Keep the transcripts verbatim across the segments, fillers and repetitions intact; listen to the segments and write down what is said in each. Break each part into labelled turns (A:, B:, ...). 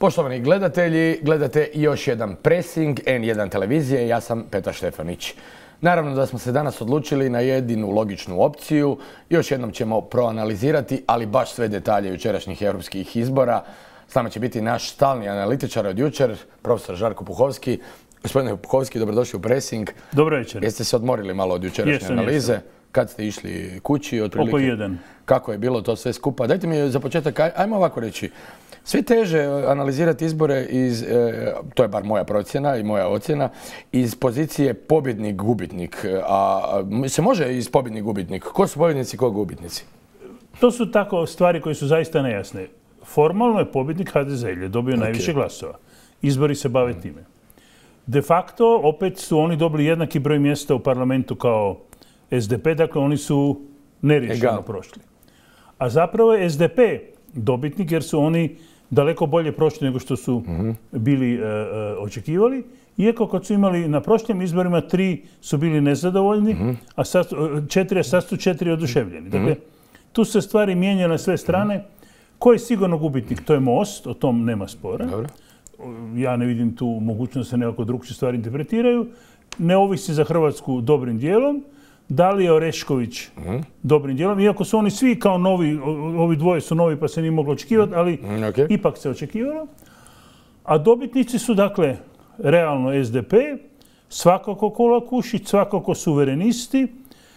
A: Poštovani gledatelji, gledate još jedan Pressing en jedan televizije, ja sam Petar Štefanić. Naravno da smo se danas odlučili na jedinu logičnu opciju, još jednom ćemo proanalizirati, ali baš sve detalje jučerašnjih europskih izbora. S nama će biti naš stalni analitičar od jučer, profesor Žarko Puhovski. Gospodine Puhovski, dobrodošli u Pressing.
B: Dobro večer.
A: Jeste se odmorili malo od jučerašnje
B: jesam,
A: analize?
B: Jesam.
A: Kad ste išli kući? Otprilike?
B: Oko jedan.
A: Kako je bilo to sve skupa? Dajte mi za početak, ajmo ovako reći. Sve teže analizirati izbore iz, e, to je bar moja procjena i moja ocjena, iz pozicije pobjednik-gubitnik. A se može iz pobjednik-gubitnik? Ko su pobjednici, ko gubitnici?
B: To su tako stvari koje su zaista nejasne. Formalno je pobjednik ha de ze jer je dobio okay. najviše glasova. Izbori se bave time. De facto, opet su oni dobili jednaki broj mjesta u parlamentu kao es de pe, dakle oni su neriješeno prošli. A zapravo je es de pe dobitnik jer su oni daleko bolje prošli nego što su mm-hmm. bili uh, uh, očekivali. Iako kad su imali na prošlim izborima tri su bili nezadovoljni, mm-hmm. a sad, četiri, a sad su četiri oduševljeni. Dakle, mm-hmm. tu se stvari mijenjaju na sve strane. Mm-hmm. Ko je sigurno gubitnik? To je Most, o tom nema spora. Dobro. Ja ne vidim tu mogućnost da se nekako drugčije stvari interpretiraju. Ne ovisi za Hrvatsku dobrim dijelom. Dalija Orešković mm-hmm. dobrim dijelom. Iako su oni svi kao novi, ovi dvoje su novi pa se nije moglo očekivati, ali okay. ipak se očekivalo. A dobitnici su dakle realno es de pe, svakako Kolakušić, svakako suverenisti.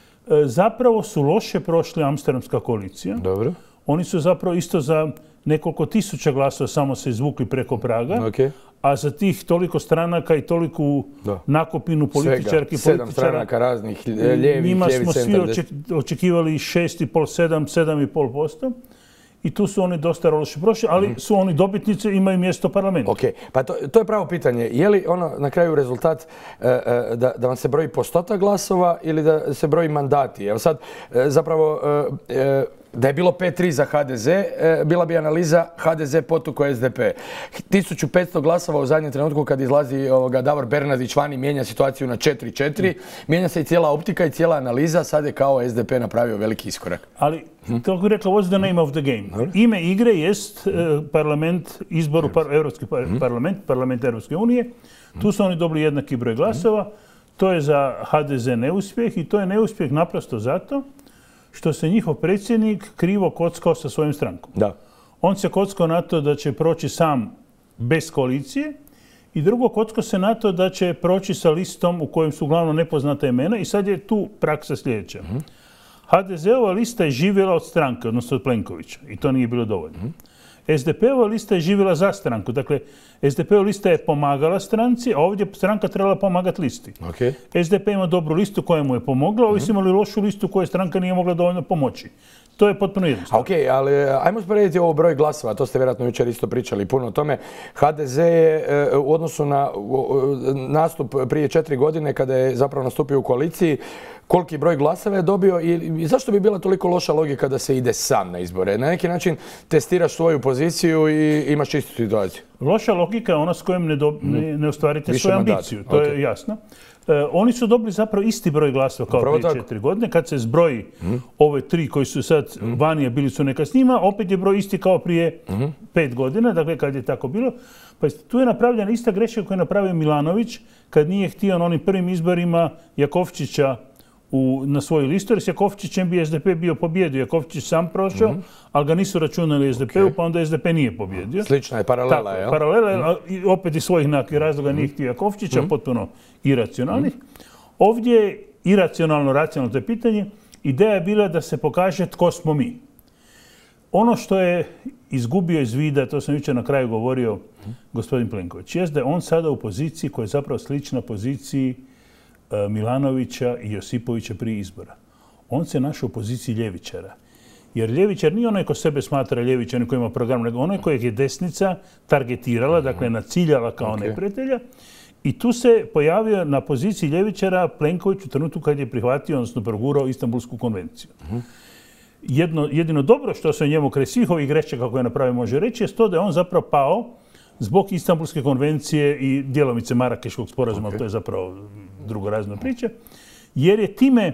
B: Zapravo su loše prošli Amsterdamska koalicija.
A: Dobro.
B: Oni su zapravo isto za nekoliko tisuća glasova samo se izvukli preko praga.
A: Okay.
B: A za tih toliko stranaka i toliku da. nakupinu političarki i
A: Sedam stranaka raznih, lijevi,
B: njima
A: lijevi
B: smo
A: centar.
B: svi očekivali šest i pol, sedam, sedam i pol posto. I tu su oni dosta loše prošli, ali su oni dobitnici, imaju mjesto u parlamentu.
A: Ok, pa to, to je pravo pitanje. Je li ono na kraju rezultat e, e, da, da vam se broji postotak glasova ili da se broji mandati? Evo sad, e, zapravo, e, e, da je bilo pet tri za ha de ze, e, bila bi analiza ha de ze potuko es de pe. tisuću petsto glasova u zadnjem trenutku kad izlazi ovoga, Davor Bernardić vani, mijenja situaciju na četiri četiri. Mm. Mijenja se i cijela optika i cijela analiza. Sad je kao es de pe napravio veliki iskorak.
B: Ali, hm? kako je rekla, what's the name of the game? Hmm? Ime igre jest uh, parlament, izbor u par, Europski par, hmm? parlament, parlament Europske unije. Hmm? Tu su oni dobili jednaki broj glasova. Hmm? To je za ha de ze neuspjeh i to je neuspjeh naprosto zato što se njihov predsjednik krivo kockao sa svojim strankom.
A: Da.
B: On se kockao na to da će proći sam bez koalicije i drugo kockao se na to da će proći sa listom u kojem su uglavnom nepoznata imena i sad je tu praksa sljedeća. Mm-hmm. ha de ze-ova lista je živjela od stranke, odnosno od Plenkovića i to nije bilo dovoljno. Mm-hmm. es de pe-ova lista je živjela za stranku. Dakle, es de pe-ova lista je pomagala stranci, a ovdje stranka trebala pomagati listi.
A: Okay.
B: es de pe ima dobru listu koja mu je pomogla, ovi su imali lošu listu koju stranka nije mogla dovoljno pomoći. To je potpuno jednostavno.
A: Ok, ali ajmo sporediti ovo broj glasova, to ste vjerojatno jučer isto pričali puno o tome. ha de ze je u odnosu na nastup prije četiri godine kada je zapravo nastupio u koaliciji, koliki broj glasova je dobio i zašto bi bila toliko loša logika da se ide sam na izbore? Na neki način testiraš svoju poziciju i imaš čistu situaciju.
B: Loša logika je ona s kojom ne, do, ne, ne ostvarite Više svoju ambiciju, to okay. je jasno. E, oni su dobili zapravo isti broj glasova kao Upravo prije tako. četiri godine. Kad se zbroji mm. ove tri koji su sad mm. vani, bili su neka s njima, opet je broj isti kao prije mm. pet godina, dakle kad je tako bilo. Pa tu je napravljena ista greška koju je napravio Milanović kad nije htio na onim prvim izborima Jakovčića U, na svoju listu, jer s Jakovčićem bi es de pe bio pobjedio. Jakovčić sam prošao, mm-hmm. ali ga nisu računali es de pe-u, okay. pa onda es de pe nije pobjedio.
A: Slična je paralela,
B: jel? Paralela, mm-hmm. opet iz svojih razloga nije htio Jakovčića, mm-hmm. potpuno iracionalnih. Mm-hmm. Ovdje je iracionalno, racionalno to je pitanje. Ideja je bila da se pokaže tko smo mi. Ono što je izgubio iz vida, to sam jučer na kraju govorio mm-hmm. gospodin Plenković, jest da je on sada u poziciji koja je zapravo slična poziciji Milanovića i Josipovića prije izbora. On se našao u poziciji ljevičara. Jer ljevičar nije onaj ko sebe smatra ljevičar, koji ima program, nego onaj kojeg je desnica targetirala, dakle naciljala kao okay. neprijatelja. I tu se pojavio na poziciji ljevičara Plenković u trenutku kad je prihvatio, odnosno progurao Istanbulsku konvenciju. Uh-huh. Jedno, jedino dobro što se njemu kraj svih ovih grešaka koje je napravio može reći je to da je on zapravo pao zbog Istanbulske konvencije i djelomice Marakeškog sporazuma, okay. to je zapravo drugorazna priča, jer je time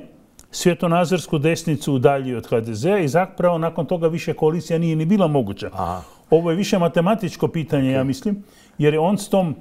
B: svjetonazorsku desnicu udaljio od ha de ze-a i zapravo nakon toga više koalicija nije ni bila moguća.
A: Aha.
B: Ovo je više matematičko pitanje, ja mislim, jer je on s tom,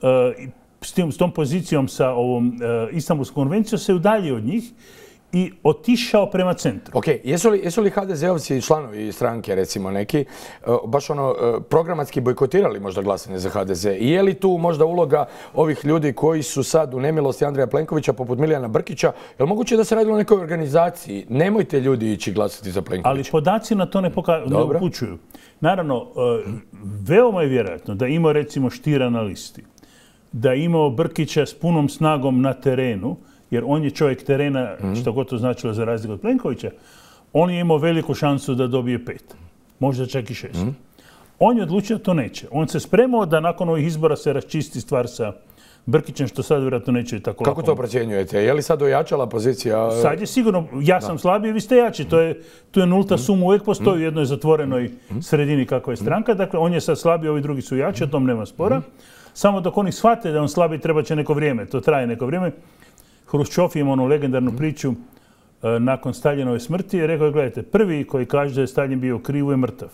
B: s tim, s tom pozicijom sa ovom Istanbulskom konvencijom se udaljio od njih i otišao prema centru.
A: Ok, jesu li, jesu li ha de zeovci članovi stranke, recimo neki, baš ono programatski bojkotirali možda glasanje za ha de ze? I je li tu možda uloga ovih ljudi koji su sad u nemilosti Andreja Plenkovića, poput Milijana Brkića? Je li moguće da se radi o nekoj organizaciji? Nemojte ljudi ići glasati za Plenkovića.
B: Ali podaci na to ne, ne upućuju. Naravno, veoma je vjerojatno da imao recimo Štira na listi, da imao Brkića s punom snagom na terenu, jer on je čovjek terena, što god to značilo za razliku od Plenkovića, on je imao veliku šansu da dobije pet, možda čak i šest. On je odlučio da to neće. On se spremao da nakon ovih izbora se raščisti stvar sa Brkićem, što sad vjerojatno neće tako lako.
A: Kako to procjenjujete? Je li sad ojačala pozicija?
B: Sad je sigurno, ja sam slabiji, vi ste jači. To je, tu je nulta suma, uvijek postoji u jednoj zatvorenoj sredini kakva je stranka. Dakle, on je sad slabiji, ovi drugi su jači, o tom nema spora. Samo dok oni shvate da on slabiji, treba će neko vrijeme. To traje neko vrijeme. Hruščov ima onu legendarnu priču nakon Staljinove smrti i rekao je, gledajte, prvi koji kaže da je Staljin bio kriv je mrtav.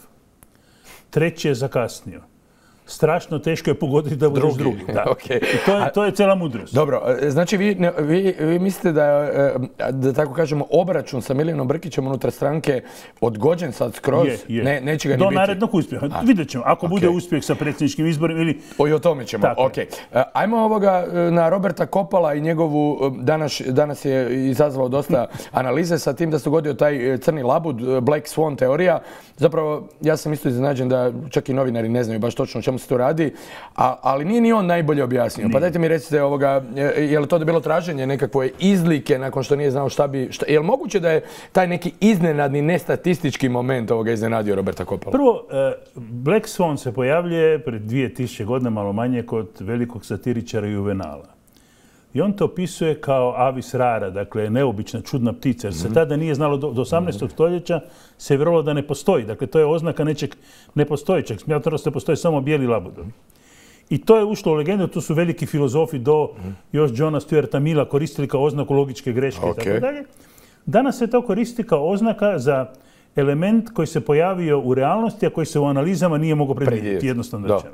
B: Treći je zakasnio. Strašno teško je pogoditi da budeš drugi. Da.
A: Okay.
B: I to je, to je cijela mudrost.
A: Dobro, znači vi, vi, vi mislite da, da tako kažemo, obračun sa Milijanom Brkićem unutar stranke odgođen sad skroz?
B: Je, je.
A: Ne, neće ga ni
B: do
A: biti?
B: Do narednog uspjeha. A. Vidjet ćemo. Ako okay. bude uspjeh sa predsjedničkim izborima ili...
A: O, i o tome ćemo.
B: Tako.
A: Ok. Ajmo ovoga na Roberta Kopala i njegovu, danas, danas je izazvao dosta analize sa tim da se dogodio taj crni labud, Black Swan teorija. Zapravo, ja sam isto iznenađen da čak i novinari ne znaju baš točno o čemu se to radi, a, ali nije ni on najbolje objasnio. Nije. Pa dajte mi recite, ovoga, je, je li to da bilo traženje nekakve izlike nakon što nije znao šta bi... Šta, je li moguće da je taj neki iznenadni, nestatistički moment ovoga iznenadio Roberta Kopala?
B: Prvo, Black Swan se pojavljuje pred dvije tisuće godina, malo manje, kod velikog satiričara Juvenala. I on to opisuje kao avis rara, dakle neobična, čudna ptica, jer se mm-hmm. tada nije znalo, do, do osamnaestog stoljeća se vjerovalo da ne postoji. Dakle, to je oznaka nečeg nepostojećeg. Smatralo se da postoje samo bijeli labudovi. I to je ušlo u legendu, tu su veliki filozofi do mm-hmm. još Johna Stuarta Milla koristili kao oznaku logičke greške okay. i tako dalje. Danas se to koristi kao oznaka za element koji se pojavio u realnosti, a koji se u analizama nije mogao predvidjeti, jednostavno rečeno.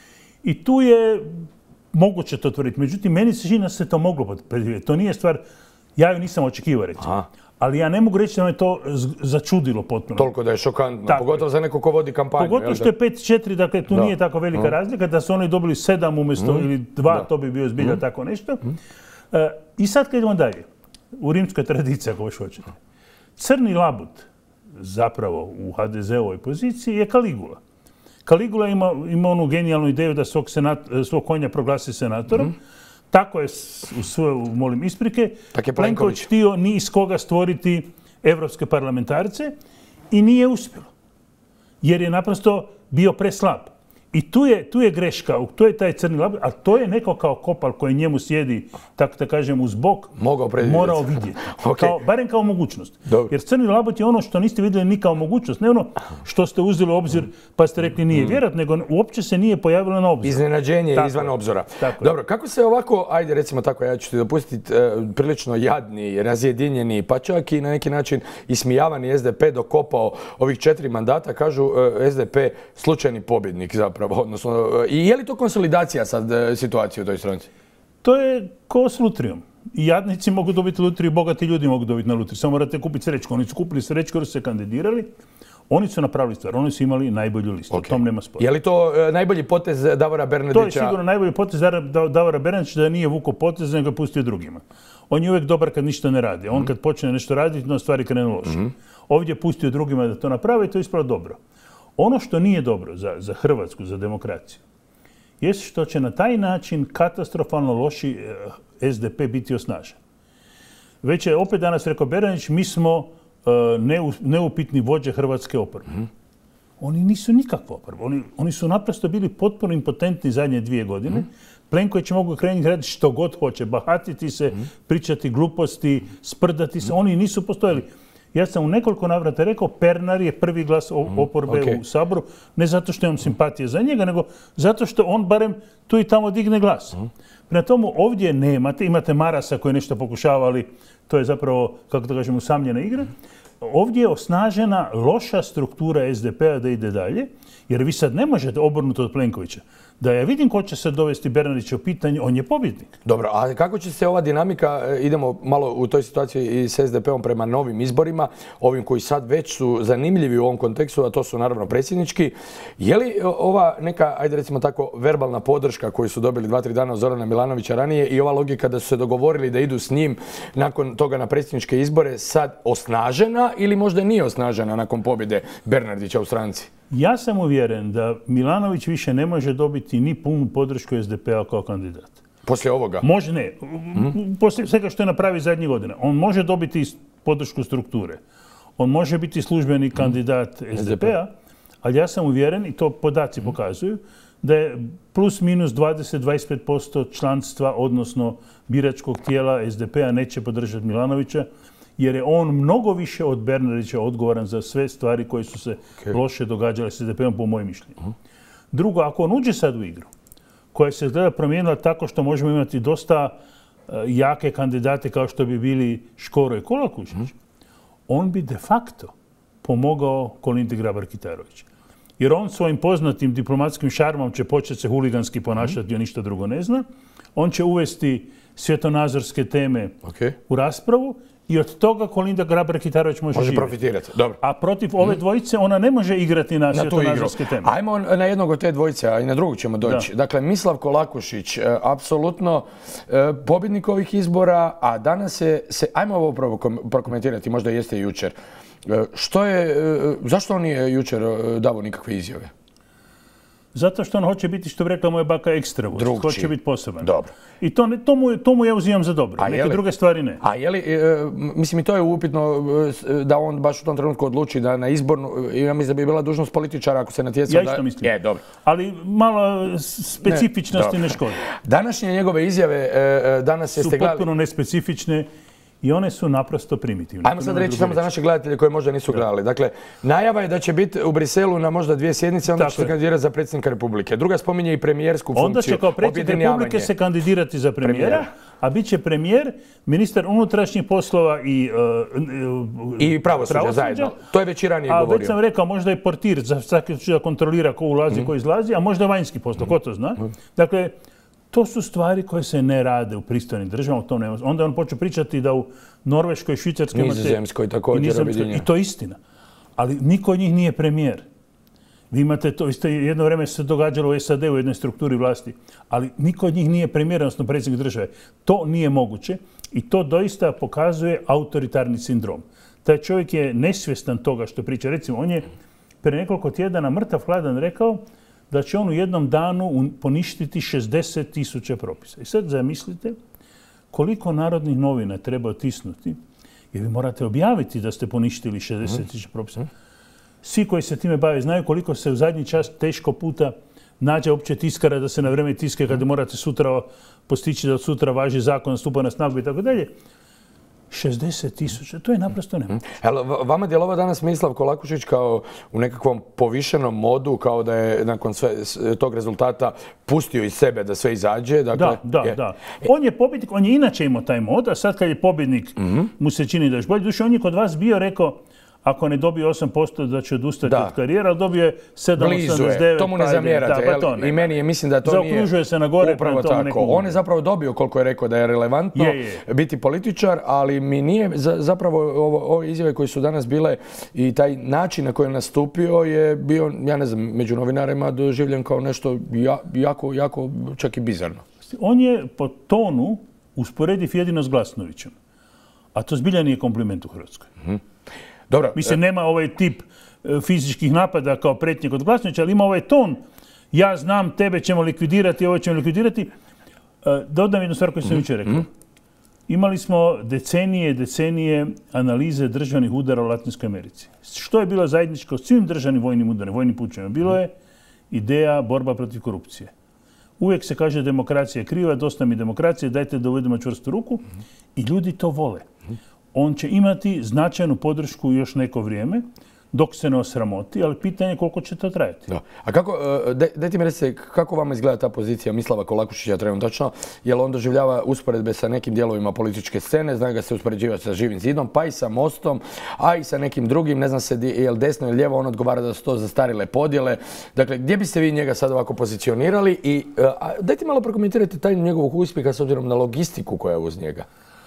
B: I tu je moguće to tvrditi. Međutim, meni se čini da se to moglo predvidjeti. To nije stvar, ja ju nisam očekivao reći. Ali ja ne mogu reći da me to začudilo potpuno.
A: Toliko da je šokantno, tako pogotovo je. Za neko ko vodi kampanju.
B: Pogotovo što je pet četiri, dakle tu da. Nije tako velika mm. razlika. Da su oni dobili sedam umjesto mm. ili dva, da. To bi bio zbilja mm. tako nešto. Mm. Uh, I sad kad idemo dalje, u rimskoj tradiciji, ako još hoćete, crni labud zapravo u ha de zeovoj poziciji je Kaligula. Kaligula ima, ima onu genijalnu ideju da svog, senat, svog konja proglasi senatorom. Mm. Tako je, u svoje, molim isprike, Plenković htio ni iz koga stvoriti evropske parlamentarce i nije uspjelo. Jer je naprosto bio preslab. I tu je, tu je greška, tu je taj crni labud, a to je neko kao Kopal koji njemu sjedi, tako da kažem, uz bok, morao vidjeti. Okay. Kao, barem kao mogućnost. Dobro. Jer crni labud je ono što niste vidjeli ni kao mogućnost, ne ono što ste uzeli u obzir pa ste rekli nije vjerat, nego uopće se nije pojavilo na obzir.
A: Iznenađenje tako izvan obzora.
B: Tako
A: Dobro, kako se ovako, ajde recimo tako, ja ću ti dopustiti, e, prilično jadni, razjedinjeni, pa čak i na neki način ismijavani es de pe dokopao ovih četiri mandata, kažu e, es de pe slučajni pobjednik zapravo. Odnosno, i je li to konsolidacija sad situacije u toj stranci?
B: To je ko s lutrijom. I jadnici mogu dobiti lutriju, bogati ljudi mogu dobiti na lutriju. Samo morate kupiti srećku. Oni su kupili srećku jer su se kandidirali. Oni su napravili stvar. Oni su imali najbolju listu. Okay. O tom nema spora.
A: Je li to uh, najbolji potez Davora Bernardića?
B: To je sigurno najbolji potez Davora Bernardića da nije vukao potez, nego ga pustio drugima. On je uvijek dobar kad ništa ne radi. On mm-hmm. kad počne nešto raditi, no stvari krenu loše. Mm-hmm. Ovdje je pustio drugima da to naprave i to je ispravo dobro. Ono što nije dobro za, za Hrvatsku, za demokraciju, je što će na taj način katastrofalno loši es de pe biti osnažen. Već je opet danas rekao Bernardić, mi smo uh, neu, neupitni vođe hrvatske oporbe. Mm. Oni nisu nikakva oporba. Oni, oni su naprosto bili potpuno impotentni zadnje dvije godine. Mm. Plenković mogu krenuti raditi što god hoće, bahatiti se, mm. pričati gluposti, sprdati se. Mm. Oni nisu postojali. Ja sam u nekoliko navrata rekao, Pernar je prvi glas oporbe okay. u Saboru, ne zato što imam simpatije za njega, nego zato što on barem tu i tamo digne glas. Mm. Prema tomu ovdje nemate, imate Marasa koji je nešto pokušavali, to je zapravo, kako da kažem, usamljena igra. Ovdje je osnažena loša struktura es de pe-a da ide dalje, jer vi sad ne možete obrnuti od Plenkovića. Da ja vidim ko će se dovesti Bernardića u pitanje, on je pobjednik.
A: Dobro, a kako će se ova dinamika, idemo malo u toj situaciji i s es de pe-om prema novim izborima, ovim koji sad već su zanimljivi u ovom kontekstu, a to su naravno predsjednički. Je li ova neka, ajde recimo tako, verbalna podrška koju su dobili dva, tri dana od Zorana Milanovića ranije i ova logika da su se dogovorili da idu s njim nakon toga na predsjedničke izbore sad osnažena ili možda nije osnažena nakon pobjede Bernardića u stranci?
B: Ja sam uvjeren da Milanović više ne može dobiti ni punu podršku es de pe-a kao kandidat.
A: Poslije ovoga?
B: Može, ne. Poslije svega što je napravi zadnjih godina. On može dobiti podršku strukture. On može biti službeni kandidat es de pe-a, ali ja sam uvjeren, i to podaci pokazuju, da je plus minus dvadeset do dvadeset pet posto članstva, odnosno biračkog tijela es de pe-a neće podržati Milanovića, jer je on mnogo više od Bernardića odgovoran za sve stvari koje su se okay. loše događale s es de pe-om, po mojem mišljenju. Uh-huh. Drugo, ako on uđe sad u igru, koja se izgleda promijenila tako što možemo imati dosta uh, jake kandidate kao što bi bili Škoro i Kolakušić, uh-huh. on bi de facto pomogao Kolindi Grabar-Kitarović. Jer on svojim poznatim diplomatskim šarmom će početi se huliganski ponašati, uh-huh. on ništa drugo ne zna. On će uvesti svjetonazorske teme okay. u raspravu. I od toga Kolinda Grabar-Kitarović može, može
A: profitirati. Dobro.
B: A protiv ove dvojice ona ne može igrati na, na svjetonazorske teme.
A: Ajmo na jednog od te dvojice, a i na drugog ćemo doći. Da. Dakle, Mislav Kolakušić, apsolutno pobjednik ovih izbora, a danas je se, ajmo ovo prokomentirati, možda jeste i jučer. Što je, zašto on nije jučer davao nikakve izjave?
B: Zato što on hoće biti, što bi rekla moja baka, ekstravust. Hoće biti poseban.
A: Dobro.
B: I to, to, mu, to mu ja uzimam za dobro. A neke druge stvari ne.
A: A je li, e, mislim i to je upitno da on baš u tom trenutku odluči da na izbornu, ja mislim da bi bila dužnost političara ako se natjecao.
B: Ja isto
A: da,
B: mislim.
A: Je, dobro.
B: Ali malo specifičnosti ne, ne škodi.
A: Današnje njegove izjave, danas jeste gledali...
B: Su potpuno nespecifične. I one su naprosto primitivne.
A: Ajmo sad reći samo za naše gledatelje koji možda nisu gledali. Dakle, najava je da će biti u Briselu na možda dvije sjednice, onda će se kandidirati za predsjednika Republike. Druga spominje i premijersku funkciju.
B: Onda će kao predsjednik Republike se kandidirati za premijera, a bit će premijer, ministar unutrašnjih poslova i, uh,
A: i pravosuđa zajedno. To je već i ranije govorio.
B: A već sam rekao, možda je portir za svaki da kontrolira ko ulazi, mm. ko izlazi, a možda vanjski posao, ko to zna. Mm. Dakle, to su stvari koje se ne rade u pristojnim državama. To ne... Onda on počeo pričati da u Norveškoj, Švicarskoj...
A: Nizozemskoj također objedinje.
B: I to je istina. Ali niko od njih nije premijer. Vi imate to, isto jedno vrijeme se događalo u es a de u jednoj strukturi vlasti, ali niko od njih nije premijer, odnosno predsjednik države. To nije moguće i to doista pokazuje autoritarni sindrom. Taj čovjek je nesvjestan toga što priča. Recimo, on je pre nekoliko tjedana mrtav hladan rekao da će on u jednom danu poništiti šezdeset tisuća propisa. I sad zamislite koliko narodnih novina treba otisnuti, jer vi morate objaviti da ste poništili šezdeset tisuća propisa. Svi koji se time bave znaju koliko se u zadnji čas teško puta nađe opće tiskara da se na vrijeme tiske kada morate sutra postići da od sutra važi zakon, stupa na snagu i tako dalje. šezdeset tisuća, to je naprosto nemoguće.
A: Vama djelovao danas Mislav Kolakušić kao u nekakvom povišenom modu, kao da je nakon sve, tog rezultata pustio iz sebe da sve izađe? Dakle,
B: da, da, je. da. On je pobjednik, on je inače imao taj mod, a sad kad je pobjednik mm-hmm. mu se čini da je bolje. Duše, on je kod vas bio rekao, ako ne dobije osam posto da će odustati da. od karijera, ali dobije sedam osamdeset devet.
A: To mu ne zamjerate. Da, pa to I meni je, mislim da to
B: Zaokružuje
A: nije...
B: Zaokružuje se na gore.
A: Upravo tako. On je zapravo dobio koliko je rekao da je relevantno
B: je, je.
A: biti političar, ali mi nije zapravo ovo, ove izjave koje su danas bile i taj način na koji je nastupio je bio, ja ne znam, među novinarima doživljen kao nešto jako, jako čak i bizarno.
B: On je po tonu usporediv jedino s Glasnovićem. A to zbilja nije kompliment u Hrvatskoj. Mm-hmm.
A: Dobro.
B: Mislim, nema ovaj tip fizičkih napada kao pretnje kod Glasnovića, ali ima ovaj ton. Ja znam, tebe ćemo likvidirati, ovo ćemo likvidirati. Dodam jednu stvar koju sam jučer rekao. Imali smo decenije, decenije analize državnih udara u Latinskoj Americi. Što je bilo zajedničko s svim državnim vojnim udarima, vojnim pučevima? Bilo je ideja borba protiv korupcije. Uvijek se kaže demokracija je kriva, dosta mi demokracije, dajte da uvedemo čvrstu ruku i ljudi to vole. On će imati značajnu podršku još neko vrijeme. dok se ne osramoti, ali pitanje je koliko će to trajati.
A: Da. A kako, dajte mi recite, kako vama izgleda ta pozicija Mislava Kolakušića trenutačno? Je li on doživljava usporedbe sa nekim dijelovima političke scene, zna ga se uspoređivati sa Živim zidom, pa i sa Mostom, a i sa nekim drugim, ne znam se je li desno ili lijevo, on odgovara da su to zastarile podjele. Dakle, gdje biste vi njega sad ovako pozicionirali? I a, dajte malo prokomentirati tajnu njegovog uspjeha s obzirom na logistiku koja je uz njega.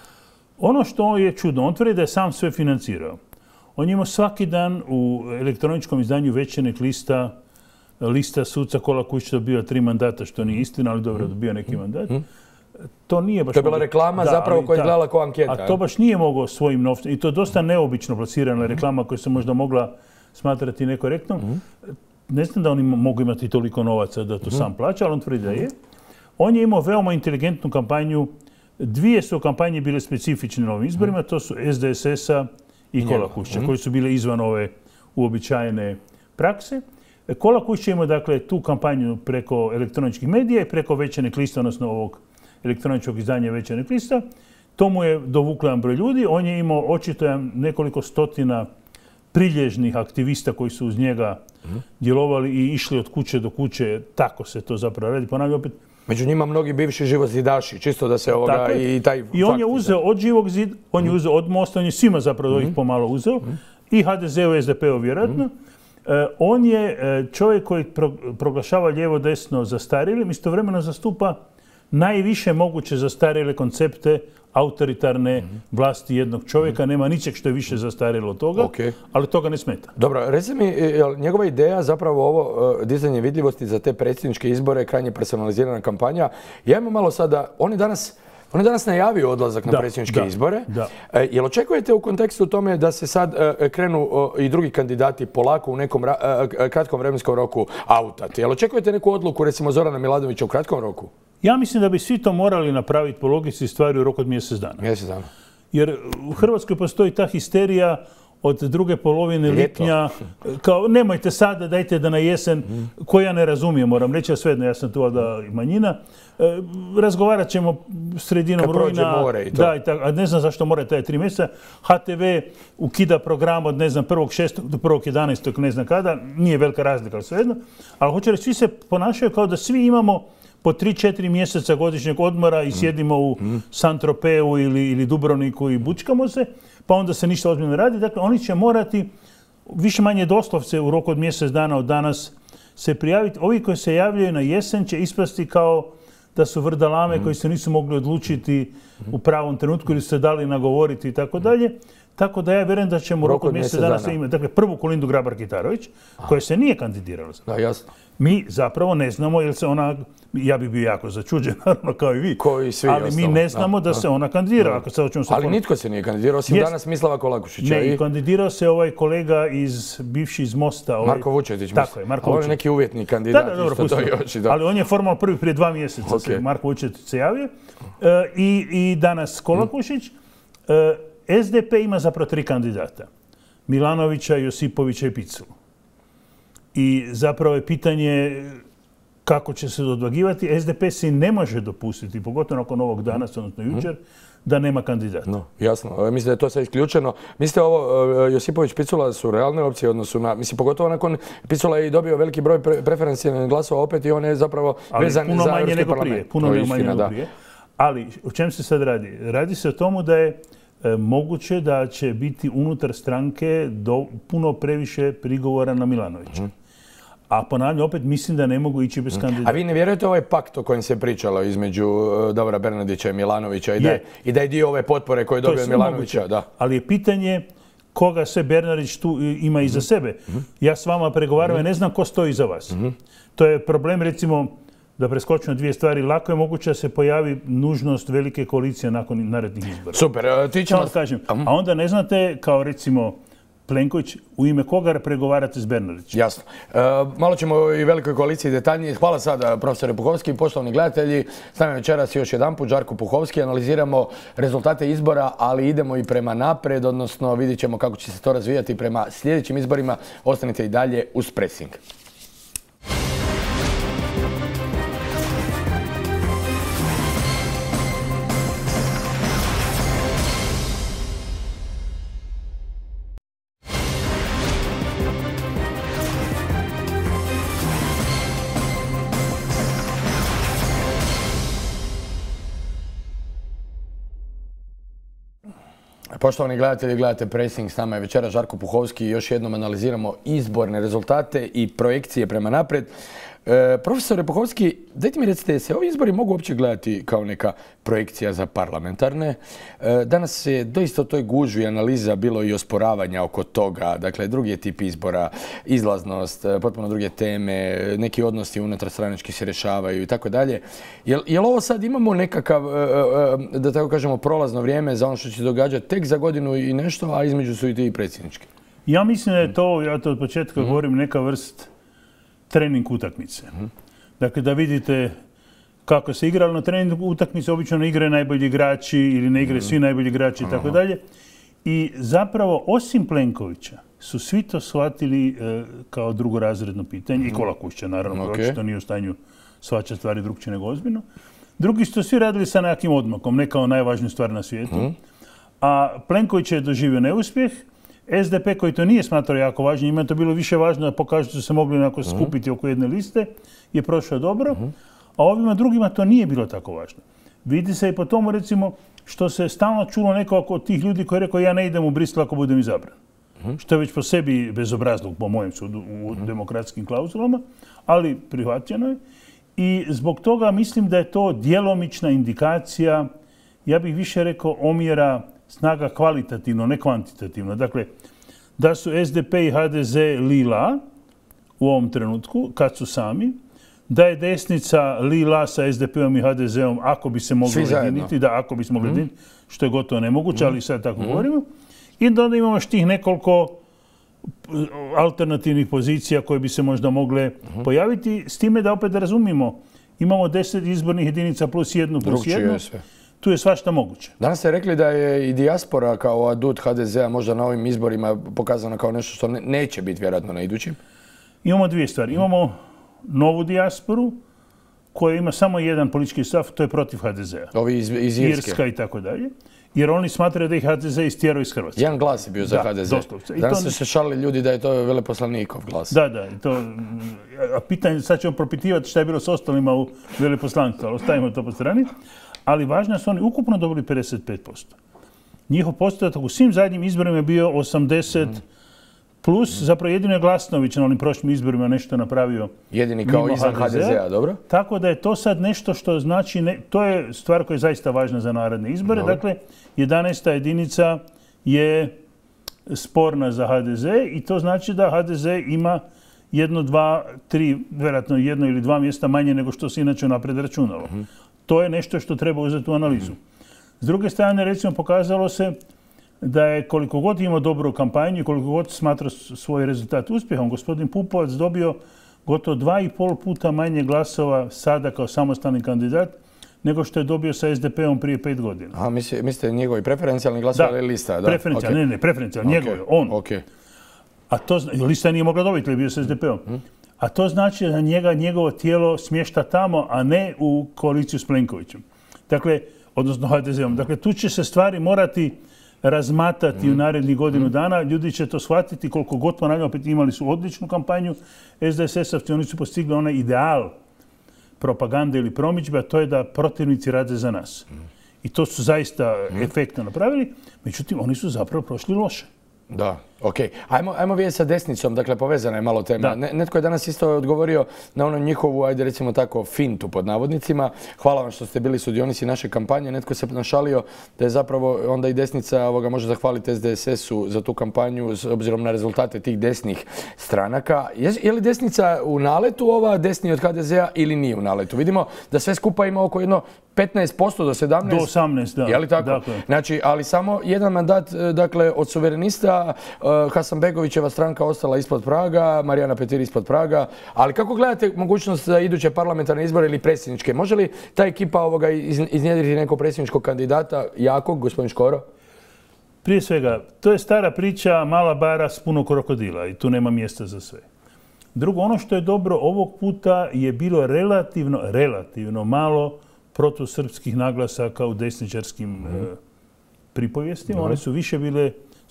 B: Ono što je čudno, on tvrdi da je sam sve financirao. On je imao svaki dan u elektroničkom izdanju Večernjeg lista lista suca Kolakušića dobio tri mandata, što nije istina, ali dobro, dobio neki mandat. To nije baš...
A: To je bila reklama zapravo koja je gledala kao anketa.
B: A to baš nije mogao svojim novcem. I to je dosta neobično plasirana reklama koja se možda mogla smatrati nekorektnom. Ne znam da oni mogu imati toliko novaca da to sam plaća, ali on tvrdi da je. On je imao veoma inteligentnu kampanju. Dvije su kampanje bile specifične na ovim izborima, to su S D S S-a i Kolakušića, koji su bile izvan ove uobičajene prakse. Kolakušić ima dakle tu kampanju preko elektroničkih medija i preko Večernjeg lista, odnosno ovog elektroničkog izdanja Večernjeg lista. To mu je dovuklo jedan broj ljudi. On je imao očito nekoliko stotina prilježnih aktivista koji su uz njega djelovali i išli od kuće do kuće. Tako se to zapravo radi. Ponavljam opet,
A: među njima mnogi bivši živozidaši, čisto da se ovoga i taj...
B: I on je uzeo od Živog zida, on je uzeo od Mosta, on je svima zapravo ih pomalo uzeo, i H D Z-u, S D P-u vjerojatno. On je čovjek koji proglašava lijevo-desno zastarjeli, istovremeno zastupa najviše moguće zastarjele koncepte autoritarne vlasti jednog čovjeka. Nema ničeg što je više zastarjelo od toga, ali toga ne smeta.
A: Dobro, reci mi, njegova ideja zapravo ovo dizanje vidljivosti za te predsjedničke izbore, krajnje personalizirana kampanja. Ja imam malo sada, on je danas... On je danas najavio odlazak na predsjedničke izbore. Jel očekujete u kontekstu tome da se sad krenu i drugi kandidati polako u nekom kratkom vremenskom roku autati? Jel očekujete neku odluku, recimo Zorana Milanovića, u kratkom roku?
B: Ja mislim da bi svi to morali napraviti po logici stvari u roku od mjesec dana.
A: Mjesec dana.
B: Jer u Hrvatskoj postoji ta histerija od druge polovine lipnja, kao nemojte sada, dajte da na jesen, koju ja ne razumijem, moram reći, a svejedno, ja sam tu da manjina, razgovarat ćemo sredinom rujna, a ne znam zašto mora taj tri mjeseca. H T V ukida program od, ne znam, prvog šestog do prvog jedanaestog, ne znam kada, nije velika razlika, ali svejedno, ali hoće reći, svi se ponašaju kao da svi imamo po tri četiri mjeseca godišnjeg odmora i sjedimo u Saint-Tropeu ili Dubrovniku i bučkamo se, pa onda se ništa ozbiljno ne radi. Dakle, oni će morati više manje doslovce u roku od mjesec dana od danas se prijaviti. Ovi koji se javljaju na jesen će ispasti kao da su vrdalame koji se nisu mogli odlučiti u pravom trenutku ili su se dali nagovoriti i tako dalje. Tako da ja vjerujem da ćemo u roku od mjesec dana se imati. Dakle, prvu Kolindu Grabar-Kitarović, koja se nije kandidirala.
A: Da, jasno.
B: Mi zapravo ne znamo jer se ona, ja bi bio jako začuđen, naravno kao i vi, ali mi ne znamo da se ona kandidira.
A: Ali nitko se nije kandidirao, osim danas Mislava Kolakušića.
B: Ne, i kandidirao se ovaj kolega iz, bivši iz Mosta.
A: Marko Vučetić.
B: Tako je, Marko Vučetić.
A: On je neki uvjetni kandidat.
B: Da, da, dobro, pustimo. Ali on je formalno prvi prije dva mjeseca se Marko Vučetić se javio. I danas Kolakušić. S D P ima zapravo tri kandidata. Milanovića, Josipovića i Piculu. I zapravo je pitanje kako će se dodvagivati. S D P si ne može dopustiti, pogotovo nakon ovog danas, odnosno jučer, da nema kandidata.
A: No, jasno. Mislim da je to sve isključeno. Mislite ovo, Josipović, Picula su realne opcije, odnosno na, mislim, pogotovo nakon Picula je i dobio veliki broj preferencijalnih glasova opet i on je zapravo vezan za Europski parlament.
B: Puno manje nego prije. Ali o čem se sad radi? Radi se o tomu da je moguće da će biti unutar stranke puno previše prigovora na Milanovića. A ponavljam, opet mislim da ne mogu ići bez kandidata.
A: A vi ne vjerujete ovaj pakt o kojem se pričalo između Davora Bernardića i Milanovića i da je dio ove potpore koje je dobio Milanovića?
B: Ali je pitanje koga sve Bernardić tu ima iza sebe. Ja s vama pregovaram i ne znam ko stoji iza vas. To je problem, recimo, da preskočimo dvije stvari. Lako je moguće da se pojavi nužnost velike koalicije nakon narednih izbora.
A: Super, ti ćemo...
B: A onda ne znate, kao recimo Plenković, u ime koga pregovarate s Bernardićem?
A: Jasno. Malo ćemo i velikoj koaliciji detaljnije. Hvala sada, profesore Puhovski, poštovani gledatelji. S nama večeras još jedan put Žarko Puhovski. Analiziramo rezultate izbora, ali idemo i prema napred, odnosno vidjet ćemo kako će se to razvijati prema sljedećim izborima. Ostanite i dalje uz Pressing. Poštovani gledatelji, gledate Pressing, s nama je večera Žarko Puhovski i još jednom analiziramo izborne rezultate i projekcije prema naprijed. E, profesore Puhovski, dajte mi recite, se ovi izbori mogu uopće gledati kao neka projekcija za parlamentarne? E, danas je doista o toj gužvi analiza bilo i osporavanja oko toga. Dakle, drugi je tip izbora, izlaznost, potpuno druge teme, neki odnosi unutarstranački se rješavaju i tako dalje. Jel, jel ovo sad imamo nekakav, da tako kažemo, prolazno vrijeme za ono što će se događati tek za godinu i nešto, a između su i ti predsjednički?
B: Ja mislim da je to, ja to od početka mm. govorim, neka vrst trening utakmice. Mm. Dakle, da vidite kako se igralo na trening utakmice, obično ne igraju najbolji igrači ili ne igraju mm. svi najbolji igrači i tako dalje. I zapravo, osim Plenkovića, su svi to shvatili e, kao drugorazredno pitanje. Mm. I Kolakušća, naravno, okay. što nije u stanju shvaćati stvari drugčije nego ozbiljno. Drugi su to svi radili sa nekim odmakom, ne kao najvažniju stvar na svijetu. Mm. A Plenković je doživio neuspjeh. S D P koji to nije smatrao jako važno, ima to bilo više važno da pokažu da su se mogli onako skupiti oko jedne liste, je prošao dobro, a ovima drugima to nije bilo tako važno. Vidi se i po tomu, recimo, što se stalno čulo neko od tih ljudi koji je rekao ja ne idem u Brisel ako budem izabran. Što je već po sebi bezobrazluk, po mojem sudu, u demokratskim klauzulama, ali prihvaćeno je. I zbog toga mislim da je to djelomična indikacija, ja bih više rekao, omjera snaga kvalitativno, ne kvantitativno. Dakle, da su S D P i H D Z lila u ovom trenutku, kad su sami, da je desnica lila sa S D P-om i H D Z-om ako bi se mogli jediniti, da ako bi se mogli jediniti, što je gotovo nemoguće, ali sad tako govorimo. I da onda imamo tih nekoliko alternativnih pozicija koje bi se možda mogle pojaviti, s time da opet razumimo, imamo deset izbornih jedinica plus jednu plus jednu. Tu je svašta moguće.
A: Danas ste rekli da je i dijaspora kao adut H D Z-a možda na ovim izborima pokazana kao nešto što neće biti vjerojatno na idućim.
B: Imamo dvije stvari. Imamo novu dijasporu koja ima samo jedan politički stav, to je protiv H D Z-a.
A: Ovi iz, iz Irske.
B: Irska i tako dalje. Jer oni smatraju da ih H D Z istjerao iz Hrvatske.
A: Jedan glas je bio za da, H D Z.
B: Doslovce.
A: Danas su se šalili ljudi da je to veleposlanikov glas.
B: Da, da. I to, a pitanje, sad ćemo propitivati šta je bilo s ostalima u veleposlanstvu, ali ostavimo to po strani. Ali važno je su oni ukupno dobili pedeset pet posto. Njihov postotak u svim zadnjim izborima je bio osamdeset plus, zapravo jedino je Glasnović na onim prošlim izborima nešto napravio.
A: Jedini kao izvan H D Z-a, dobro?
B: Tako da je to sad nešto što znači, ne, to je stvar koja je zaista važna za naredne izbore. Dobro. Dakle, jedanaesta jedinica je sporna za H D Z i to znači da H D Z ima jedno, dva, tri, vjerojatno jedno ili dva mjesta manje nego što se inače napred računalo. Mm-hmm. To je nešto što treba uzeti u analizu. S druge strane, recimo, pokazalo se da je koliko god imao dobru kampanju i koliko god smatra svoj rezultat uspjehom, gospodin Pupovac dobio gotovo dva i pol puta manje glasova sada kao samostalni kandidat nego što je dobio sa S D P-om prije pet godina.
A: Aha, mislite njegovi preferencijalni glasovi ili lista?
B: Da, preferencijalni, okay. ne, ne, preferencijalni, okay. njegovi, on.
A: Okay.
B: A to, lista nije mogla dobiti, jer je bio sa S D P-om. Hmm. A to znači da njega njegovo tijelo smješta tamo, a ne u koaliciju s Plenkovićem. Dakle, odnosno H D Z-om. Dakle, tu će se stvari morati razmatati mm. u narednih godinu mm. dana. Ljudi će to shvatiti koliko god ponavljamo, opet imali su odličnu kampanju. S D S S-ovci, oni su postigli onaj ideal propagande ili promidžbe, a to je da protivnici rade za nas. Mm. I to su zaista mm. efektno napravili. Međutim, oni su zapravo prošli loše.
A: Da, ok. Ajmo, ajmo vidjeti sa desnicom, dakle povezana je malo tema. Ne, netko je danas isto odgovorio na ono njihovu, ajde recimo tako, fintu pod navodnicima. Hvala vam što ste bili sudionici naše kampanje. Netko se našalio da je zapravo onda i desnica ovoga može zahvaliti S D S S-u za tu kampanju s obzirom na rezultate tih desnih stranaka. Je, je li desnica u naletu ova, desni od H D Z-a ili nije u naletu? Vidimo da sve skupa ima oko jedno petnaest posto do sedamnaest posto.
B: Do osamnaest, da.
A: Je li tako?
B: Dakle.
A: Znači, ali samo jedan mandat, dakle, od suverenista, Hasanbegovićeva stranka ostala ispod praga, Marijana Petir ispod praga. Ali kako gledate mogućnost za iduće parlamentarne izbore ili predsjedničke? Može li ta ekipa ovoga iznjedriti nekog predsjedničkog kandidata jakog, gospodin Škoro?
B: Prije svega, to je stara priča, mala bara s puno krokodila i tu nema mjesta za sve. Drugo, ono što je dobro ovog puta je bilo relativno, relativno malo protusrpskih naglasaka u desničarskim mm. pripovijestima. Mm. One su više bile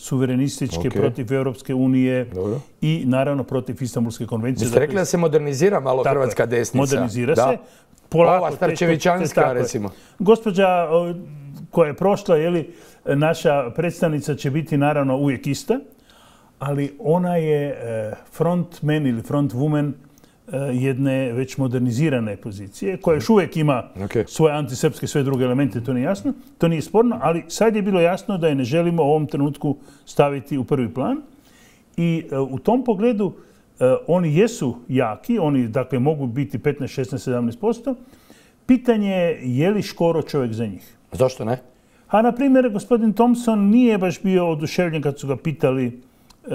B: suverenističke, okay. protiv Europske unije
A: Dobro.
B: i naravno protiv Istanbulske konvencije.
A: Vi ste rekli da se modernizira malo
B: tako
A: hrvatska desnica.
B: Modernizira
A: da.
B: se. Polako,
A: Ova starčevićanska, recimo.
B: Gospođa koja je prošla, jeli, naša predstavnica će biti naravno uvijek ista, ali ona je frontman ili frontwoman jedne već modernizirane pozicije, koja još uvijek ima okay. svoje antisrpske, sve druge elemente, to nije jasno, to nije sporno, ali sad je bilo jasno da je ne želimo u ovom trenutku staviti u prvi plan. I u tom pogledu oni jesu jaki, oni dakle mogu biti petnaest, šesnaest, sedamnaest posto. Pitanje je je li Škoro čovjek za njih.
A: Zašto ne?
B: A na primjer, gospodin Thompson nije baš bio oduševljen kad su ga pitali e,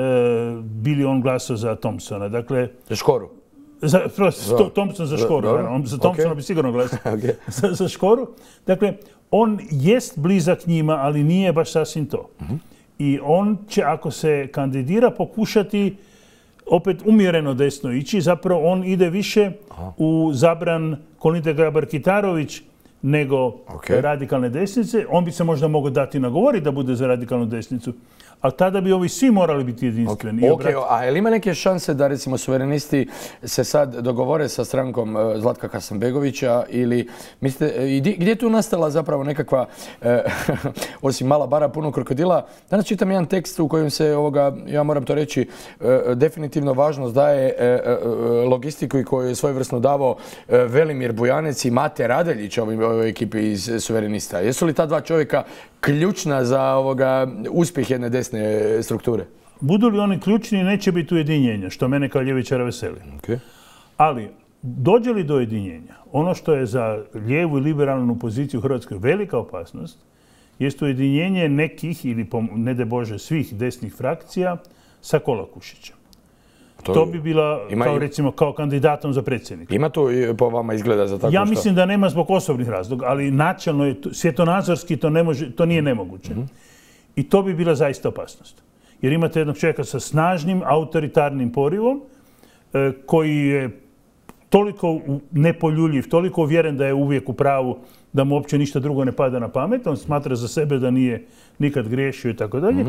B: bili on glasao za Thompsona. Dakle,
A: za Škoru?
B: Za, za, Thompson za Škoru. Za, on, za Thompsona okay. bi sigurno glasao. okay. za, za Škoru. Dakle, on jest blizak njima, ali nije baš sasvim to. Uh-huh. I on će, ako se kandidira, pokušati opet umjereno desno ići. Zapravo on ide više Aha. u zabran Kolinde Grabar-Kitarović nego okay. radikalne desnice. On bi se možda mogao dati nagovoriti da bude za radikalnu desnicu. Ali tada bi ovi svi morali biti jedinstveni.
A: Okay. Okay. A je li ima neke šanse da recimo suverenisti se sad dogovore sa strankom Zlatka Hasanbegovića ili mislite, gdje je tu nastala zapravo nekakva, eh, osim mala bara puno krokodila? Danas čitam jedan tekst u kojem se, ovoga, ja moram to reći, eh, definitivno važnost daje eh, logistiku i koju je svojevrsno davao eh, Velimir Bujanec i Mate Radeljić ovoj, ovoj ekipi iz suverenista. Jesu li ta dva čovjeka ključna za ovoga uspjeh jedne desne strukture?
B: Budu li oni ključni, neće biti ujedinjenja, što mene kao ljevičara veseli.
A: Okay.
B: Ali, dođe li do ujedinjenja, ono što je za lijevu i liberalnu poziciju u Hrvatskoj velika opasnost, jest ujedinjenje nekih, ili ne de Bože svih desnih frakcija sa Kolakušićem. To, to bi bila, ima, kao recimo, kao kandidatom za predsjednika.
A: Ima tu po vama izgleda za tako
B: Ja
A: što?
B: mislim da nema zbog osobnih razloga, ali načelno je, svjetonazorski to, ne može, to nije nemoguće. Mm-hmm. I to bi bila zaista opasnost. Jer imate jednog čovjeka sa snažnim autoritarnim porivom e, koji je toliko nepoljuljiv, toliko uvjeren da je uvijek u pravu, da mu uopće ništa drugo ne pada na pamet. On smatra za sebe da nije nikad griješio i tako dalje.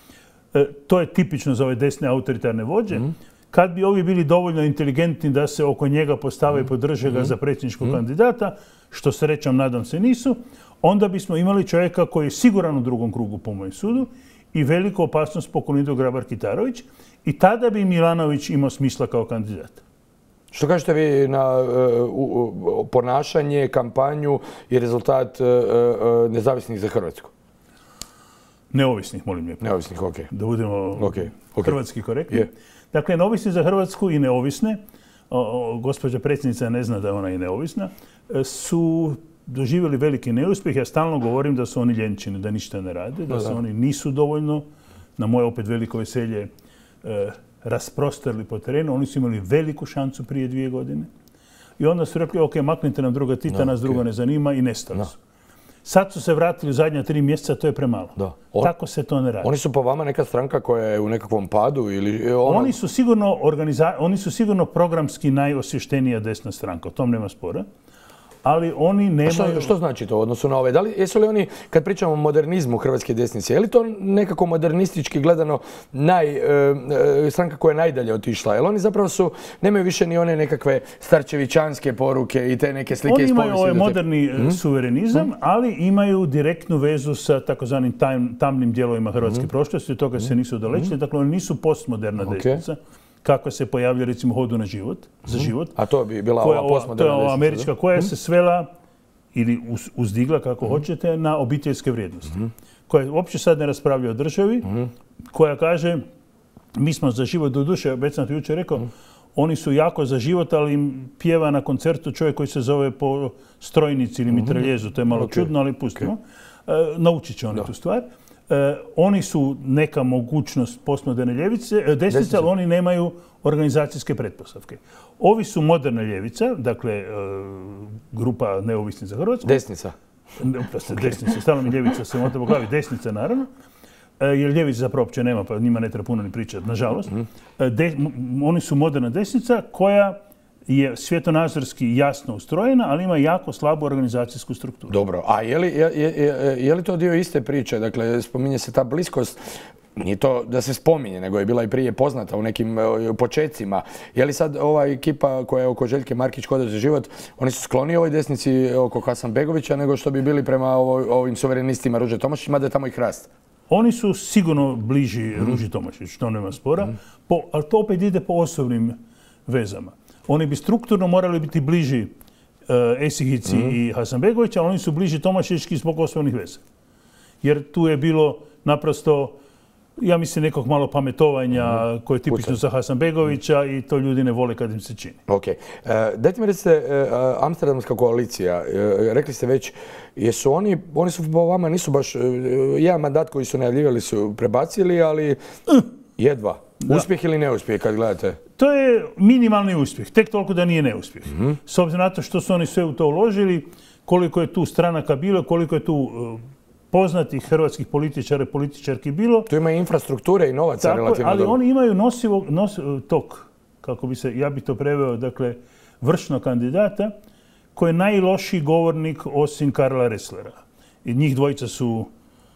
B: To je tipično za ove desne autoritarne vođe. Mm-hmm. Kad bi ovi bili dovoljno inteligentni da se oko njega postave i podrže ga za predsjedničkog mm-hmm. kandidata, što srećom nadam se nisu, onda bismo imali čovjeka koji je siguran u drugom krugu po mojem sudu i veliku opasnost po Kolindu Grabar-Kitarović i tada bi Milanović imao smisla kao kandidat.
A: Što kažete vi na uh, uh, ponašanje, kampanju i rezultat uh, uh, nezavisnih za Hrvatsku?
B: Neovisnih, molim lijepo.
A: Neovisnih, ok.
B: Da budemo
A: okay. Okay.
B: hrvatski korektni.
A: Yeah.
B: Dakle, neovisni za Hrvatsku i neovisne, o, o, gospođa predsjednica ne zna da ona je neovisna, su doživjeli veliki neuspjeh. Ja stalno govorim da su oni ljenčini, da ništa ne rade, da, da se oni nisu dovoljno, na moje opet veliko veselje, e, rasprostrli po terenu. Oni su imali veliku šancu prije dvije godine. I onda su rekli, ok, maknite nam druga Tita, no, nas drugo okay. ne zanima i nestali su. No. Sad su se vratili u zadnja tri mjeseca, to je premalo. Da. On, Tako se to ne radi.
A: Oni su po vama neka stranka koja je u nekakvom padu? Ili ono...
B: oni, su sigurno organiza... oni su sigurno programski najosvještenija desna stranka, o tom nema spora. Ali oni nemaju...
A: Što, što znači to u odnosu na ove? Da li, jesu li oni, kad pričamo o modernizmu hrvatske desnice, je li to nekako modernistički gledano naj, e, stranka koja je najdalje otišla? Jer oni zapravo su, nemaju više ni one nekakve starčevićanske poruke i te neke slike iz povijesti?
B: Oni imaju ovaj moderni hmm? suverenizam, hmm? ali imaju direktnu vezu sa takozvanim tamnim dijelovima hrvatske hmm? prošlosti, od toga hmm? se nisu dalečili. Hmm? Dakle, oni nisu postmoderna okay. desnica. Kako se pojavlja recimo Hodu na život, za život.
A: A to bi bila ova postmoderna desnica?
B: To je američka koja se svela ili uz, uzdigla, kako mm-hmm. hoćete, na obiteljske vrijednosti. Mm-hmm. Koja uopće sad ne raspravlja o državi, mm-hmm. koja kaže mi smo za život, do duše, već sam ti jučer rekao, mm-hmm. oni su jako za život, ali im pjeva na koncertu čovjek koji se zove po strojnici ili mitraljezu. To je malo okay. čudno, ali pustimo. Okay. E, naučit će oni da. tu stvar. E, oni su neka mogućnost postmoderne ljevice, e, desnice, ali oni nemaju organizacijske pretpostavke. Ovi su moderna ljevica, dakle, e, grupa neovisnih za Hrvatsku.
A: Desnica.
B: Ne, upravo, okay. desnica. Stalno mi ljevica se mota po glavi. Desnica, naravno. E, jer ljevica zapravo uopće nema, pa njima ne treba puno ni pričati, nažalost. Mm-hmm. De, oni su moderna desnica koja je svjetonazorski jasno ustrojena, ali ima jako slabu organizacijsku strukturu.
A: Dobro, a je li, je, je, je li to dio iste priče? Dakle, spominje se ta bliskost nije to da se spominje, nego je bila i prije poznata u nekim početcima. Je li sad ova ekipa koja je oko Željke Markić Koda za život, oni su skloni ovoj desnici oko Hasanbegovića nego što bi bili prema ovim suverenistima Ruže Tomašić, mada je tamo i Hrast?
B: Oni su sigurno bliži Ruži Tomašić, to nema spora, ali to opet ide po osobnim vezama. Oni bi strukturno morali biti bliži Esihici i Hasanbegovića, ali oni su bliži Tomašićki zbog osobnih veza. Jer tu je bilo naprosto, ja mislim, nekog malo pametovanja koje je tipično za Hasanbegovića i to ljudi ne vole kad im se čini.
A: Ok. Dajte mi recite, Amsterdamska koalicija, rekli ste već, jesu oni, oni su po vama nisu baš, jedan mandat koji su najavljivali su prebacili, ali jedva. Uspjeh ili neuspjeh kad gledate?
B: To je minimalni uspjeh, tek toliko da nije neuspjeh. S obzirom na to što su oni sve u to uložili, koliko je tu stranaka bilo, koliko je tu poznatih hrvatskih političara i političarki bilo.
A: Tu ima i infrastrukture i novaca relativno
B: ali
A: dobro.
B: oni imaju nosivog, nos, tog, kako bi se, ja bi to preveo, dakle, vršnog kandidata, koji je najlošiji govornik osim Karla Resslera. I njih dvojica su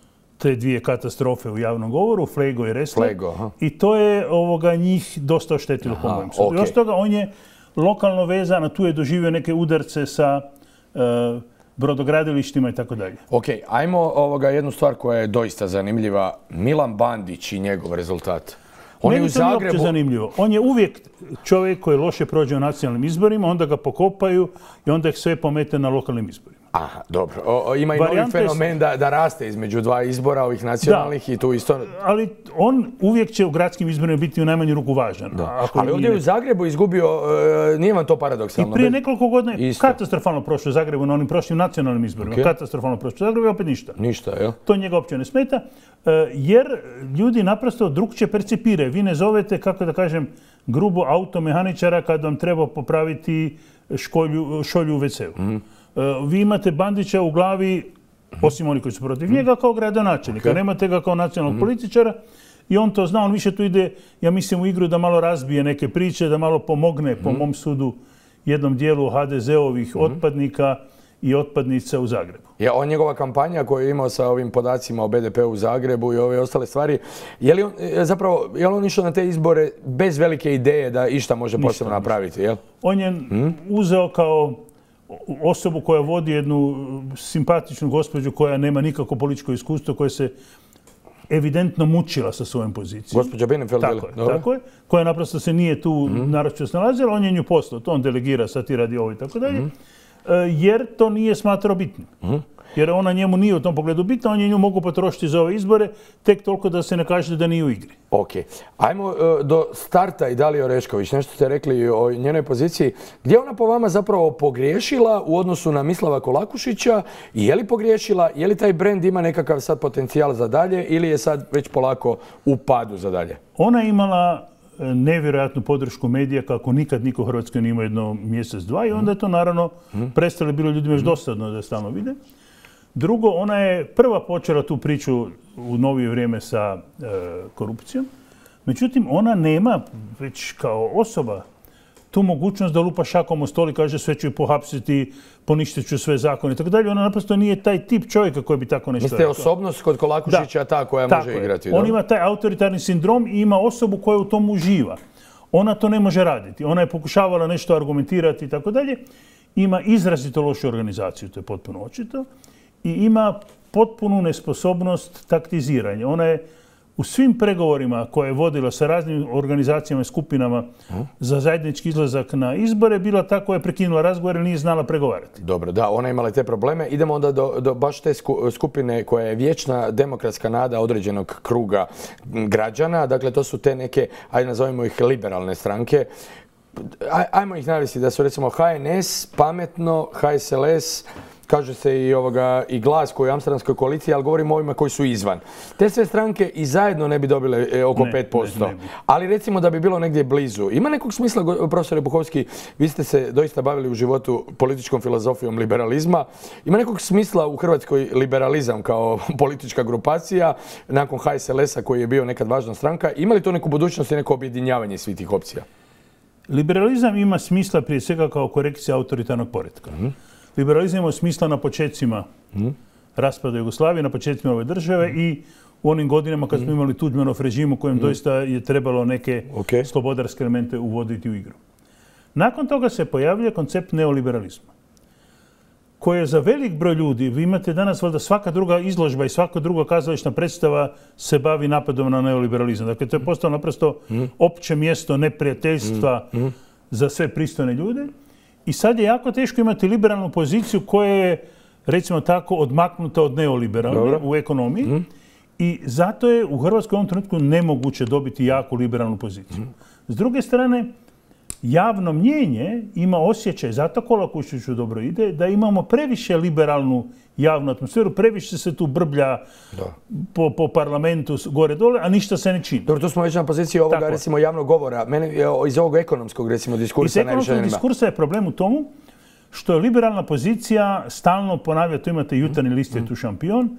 B: te dvije katastrofe u javnom govoru, Flego i Ressler.
A: Flego, aha.
B: I to je ovoga, njih dosta oštetilo po mojem sudu.
A: Okay.
B: Još toga, on je lokalno vezan, a tu je doživio neke udarce sa uh, brodogradilištima i tako dalje.
A: Ok, ajmo ovoga jednu stvar koja je doista zanimljiva. Milan Bandić i njegov rezultat. On
B: Meni
A: je u
B: to nije
A: Zagrebu...
B: uopće zanimljivo. On je uvijek čovjek koji loše prođe u nacionalnim izborima, onda ga pokopaju i onda ih sve pomete na lokalnim izborima.
A: Aha, dobro. O, ima i novi fenomen da, da raste između dva izbora, ovih nacionalnih da, i tu isto...
B: Ali on uvijek će u gradskim izborima biti u najmanju ruku važan.
A: Ali ovdje je u Zagrebu izgubio, e, nije vam to paradoksalno?
B: I prije nekoliko godina je katastrofalno prošlo u Zagrebu na onim prošlim nacionalnim izborima. Okay. Katastrofalno prošlo u Zagrebu i opet ništa.
A: Ništa, jel?
B: To njega uopće ne smeta, jer ljudi naprosto drugčije percipiraju. Vi ne zovete, kako da kažem, grubo automehaničara kad vam treba popraviti školju, šolju u ve ceu. Mm. Vi imate Bandića u glavi, osim oni koji su protiv njega, kao gradonačelnika. Okay. Nemate ga kao nacionalnog mm. političara i on to zna. On više tu ide, ja mislim, u igru da malo razbije neke priče, da malo pomogne, mm. po mom sudu, jednom dijelu ha de zeovih mm. otpadnika i otpadnica u Zagrebu.
A: Ja, on njegova kampanja koju je imao sa ovim podacima o be de peu u Zagrebu i ove ostale stvari, je li on, zapravo, je li on išao na te izbore bez velike ideje da išta može ništa, posebno napraviti? Jel?
B: On je mm. uzeo kao osobu koja vodi jednu simpatičnu gospođu koja nema nikakvo političko iskustvo, koja se evidentno mučila sa svojom pozicijom.
A: Gospođa Bienenfeld.
B: Tako je, tako je. Koja naprosto se nije tu mm. naročito snalazila, on je nju poslao. To on delegira, sad ti radi ovo i tako dalje. Jer to nije smatrao bitnim. Mm. Jer ona njemu nije u tom pogledu bitna, on je nju mogu potrošiti za ove izbore, tek toliko da se ne kaže da nije u igri.
A: Ok. Ajmo uh, do starta i Dalije Orešković. Nešto ste rekli o njenoj poziciji. Gdje ona po vama zapravo pogriješila u odnosu na Mislava Kolakušića? Je li pogriješila? Je li taj brend ima nekakav sad potencijal za dalje ili je sad već polako u padu za dalje?
B: Ona je imala nevjerojatnu podršku medija kako nikad niko u Hrvatskoj nije imao jedno mjesec, dva i onda je to naravno prestalo bilo ljudima još dosadno da je stalno vide. Drugo, ona je prva počela tu priču u novije vrijeme sa e, korupcijom. Međutim, ona nema već kao osoba tu mogućnost da lupa šakom o stol i kaže sve ću je pohapsiti, poništit ću sve zakone i tako dalje. Ona naprosto nije taj tip čovjeka koji bi tako nešto
A: rekao. Mislite osobnost kod Kolakušića da, ta koja može je. igrati?
B: On ima taj autoritarni sindrom i ima osobu koja u tom uživa. Ona to ne može raditi. Ona je pokušavala nešto argumentirati i tako dalje. Ima izrazito lošu organizaciju, to je potpuno očito. I ima potpunu nesposobnost taktiziranja. Ona je u svim pregovorima koje je vodila sa raznim organizacijama i skupinama hmm. za zajednički izlazak na izbore bila ta koja je prekinula razgovor i nije znala pregovarati.
A: Dobro, da, ona je imala te probleme. Idemo onda do, do baš te skupine koja je vječna demokratska nada određenog kruga građana. Dakle, to su te neke, ajde nazovimo ih liberalne stranke. Aj, ajmo ih navesti da su recimo ha en es, Pametno, ha es el es, kaže se i, ovoga, i Glas koji je u Amsterdamskoj koaliciji, ali govorimo o ovima koji su izvan. Te sve stranke i zajedno ne bi dobile e, oko ne, pet posto. Ne, ne ali recimo da bi bilo negdje blizu. Ima nekog smisla, profesore Buhovski, vi ste se doista bavili u životu političkom filozofijom liberalizma. Ima nekog smisla u Hrvatskoj liberalizam kao politička grupacija nakon ha es el es-a koji je bio nekad važna stranka. Ima li to neku budućnost i neko objedinjavanje svih tih opcija?
B: Liberalizam ima smisla prije svega kao korekcija autoritarnog poretka. Mm-hmm. Liberalizam ima smisla na početcima mm. raspada Jugoslavije, na početcima ove države mm. i u onim godinama kad smo imali Tuđmanov režim u kojem doista je trebalo neke
A: Okay.
B: slobodarske elemente uvoditi u igru. Nakon toga se pojavlja koncept neoliberalizma, koji je za velik broj ljudi, vi imate danas valjda svaka druga izložba i svaka druga kazališna predstava se bavi napadom na neoliberalizam. Dakle, to je postalo naprosto opće mjesto neprijateljstva za sve pristojne ljude. I sad je jako teško imati liberalnu poziciju koja je, recimo tako, odmaknuta od neoliberalne u ekonomiji. I zato je u Hrvatskoj u ovom trenutku nemoguće dobiti jako liberalnu poziciju. S druge strane, javno mnjenje ima osjećaj, zato Kolakušiću dobro ide, da imamo previše liberalnu javnu atmosferu, previše se tu brblja po, po parlamentu gore-dole, a ništa se ne čini.
A: Dobro, tu smo već na poziciji ovoga, Tako. recimo, javnog govora. Mene iz ovog ekonomskog, recimo, diskursa najviše
B: Iz ekonomskog diskursa je problem u tomu što je liberalna pozicija stalno ponavlja, tu imate Jutarnji list je tu šampion,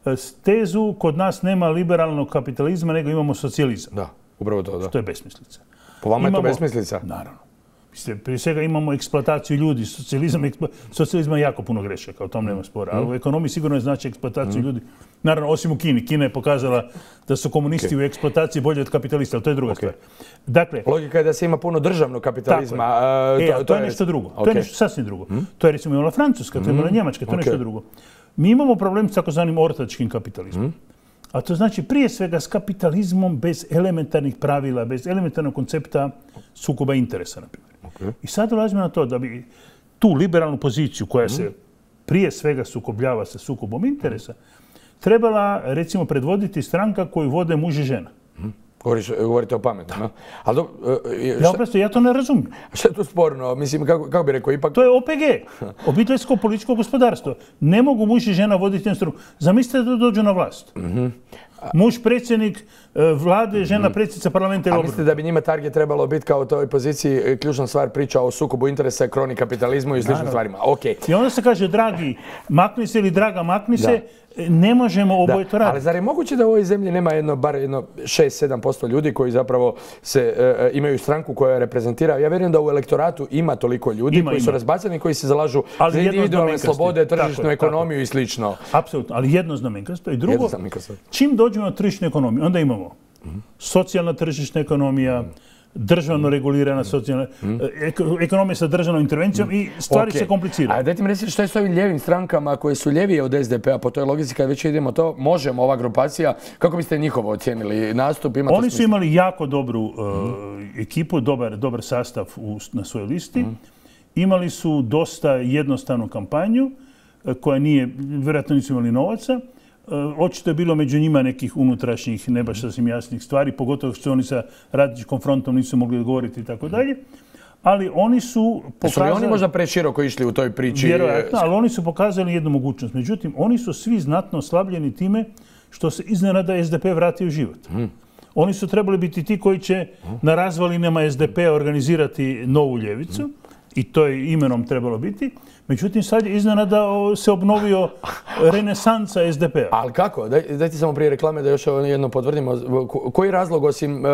B: tezu kod nas nema liberalnog kapitalizma, nego imamo socijalizam.
A: Da, upravo to, da.
B: Što je besmislica.
A: Po vama
B: imamo,
A: je to besmislica?
B: Naravno. Prije svega imamo eksploataciju ljudi. Socijalizam, eksplo... socijalizam je jako puno grešaka, o tom nema spora. Ali u ekonomiji sigurno je znači eksploataciju mm. ljudi. Naravno, osim u Kini. Kina je pokazala da su komunisti okay. u eksploataciji bolji od kapitalista, ali to je druga okay. stvar. Dakle,
A: logika je da se ima puno državnog kapitalizma.
B: A, to, e, a to, to je nešto drugo. Okay. To je nešto sasvim drugo. Mm. To je recimo imala Francuska, to je imala Njemačka, to je okay. nešto drugo. Mi imamo problem s takozvanim ortačkim kapitalizmom. Mm. A to znači prije svega s kapitalizmom bez elementarnih pravila, bez elementarnog koncepta sukoba interesa, na primjer. Okay. I sad dolazimo na to da bi tu liberalnu poziciju koja se prije svega sukobljava sa sukobom interesa, trebala, recimo, predvoditi stranka koju vode muž i žena.
A: Govoriš, govorite o pametnom, no? Ali do,
B: ja, oprosto, ja to ne razumijem.
A: Što je tu sporno? Mislim, kako, kako bi rekao, ipak...
B: To je O P G, obiteljsko političko gospodarstvo. Ne mogu muž i žena voditi jednu stranu. Zamislite da dođu na vlast. Mm-hmm. Muž predsjednik vlade, žena predsjednica parlamenta i
A: obrnuto. A mislite da bi njima target trebalo biti kao u toj poziciji ključna stvar priča o sukobu interesa, kroni kapitalizmu i sličnim stvarima? Okay.
B: I onda se kaže, dragi, makni se ili draga, makni se. Ne možemo oboje to raditi.
A: Ali zar je moguće da u ovoj zemlji nema jedno, bar jedno šest do sedam posto ljudi koji zapravo se, e, imaju stranku koja reprezentira? Ja vjerujem da u elektoratu ima toliko ljudi ima, koji ima. su razbacani, koji se zalažu ali za individualne slobode, tržišnu ekonomiju tako. i slično.
B: Apsolutno, ali jedno znamenkasto. I drugo, čim dođemo na tržišnu ekonomiju, onda imamo mm-hmm. socijalna tržišna ekonomija, državno regulirana socijalna mm. ekonomija sa državnom intervencijom mm. i stvari okay. se kompliciraju.
A: A dajte mi reći što je s ovim lijevim strankama koje su ljevije od S D P-a, po toj logici kad već idemo to, možemo ova grupacija, kako biste njihovo ocijenili nastup? Ima
B: Oni su imali jako dobru uh, mm. ekipu, dobar, dobar sastav u, na svojoj listi. Mm. Imali su dosta jednostavnu kampanju uh, koja nije, vjerojatno nisu imali novaca. Očito je bilo među njima nekih unutrašnjih, ne baš sasvim jasnih stvari, pogotovo što oni sa radničkim frontom nisu mogli odgovoriti i tako dalje. Ali oni su pokazali...
A: Su li oni možda preširoko išli u toj priči?
B: Vjerojatno, ali oni su pokazali jednu mogućnost. Međutim, oni su svi znatno oslabljeni time što se iznenada S D P vrati u život. Hmm. Oni su trebali biti ti koji će na razvalinama S D P-a organizirati novu ljevicu. Hmm. I to je imenom trebalo biti. Međutim, sad je iznenada se obnovio renesansa S D P-a.
A: Ali kako? Daj, dajte samo prije reklame da još jedno potvrdimo. Koji razlog, osim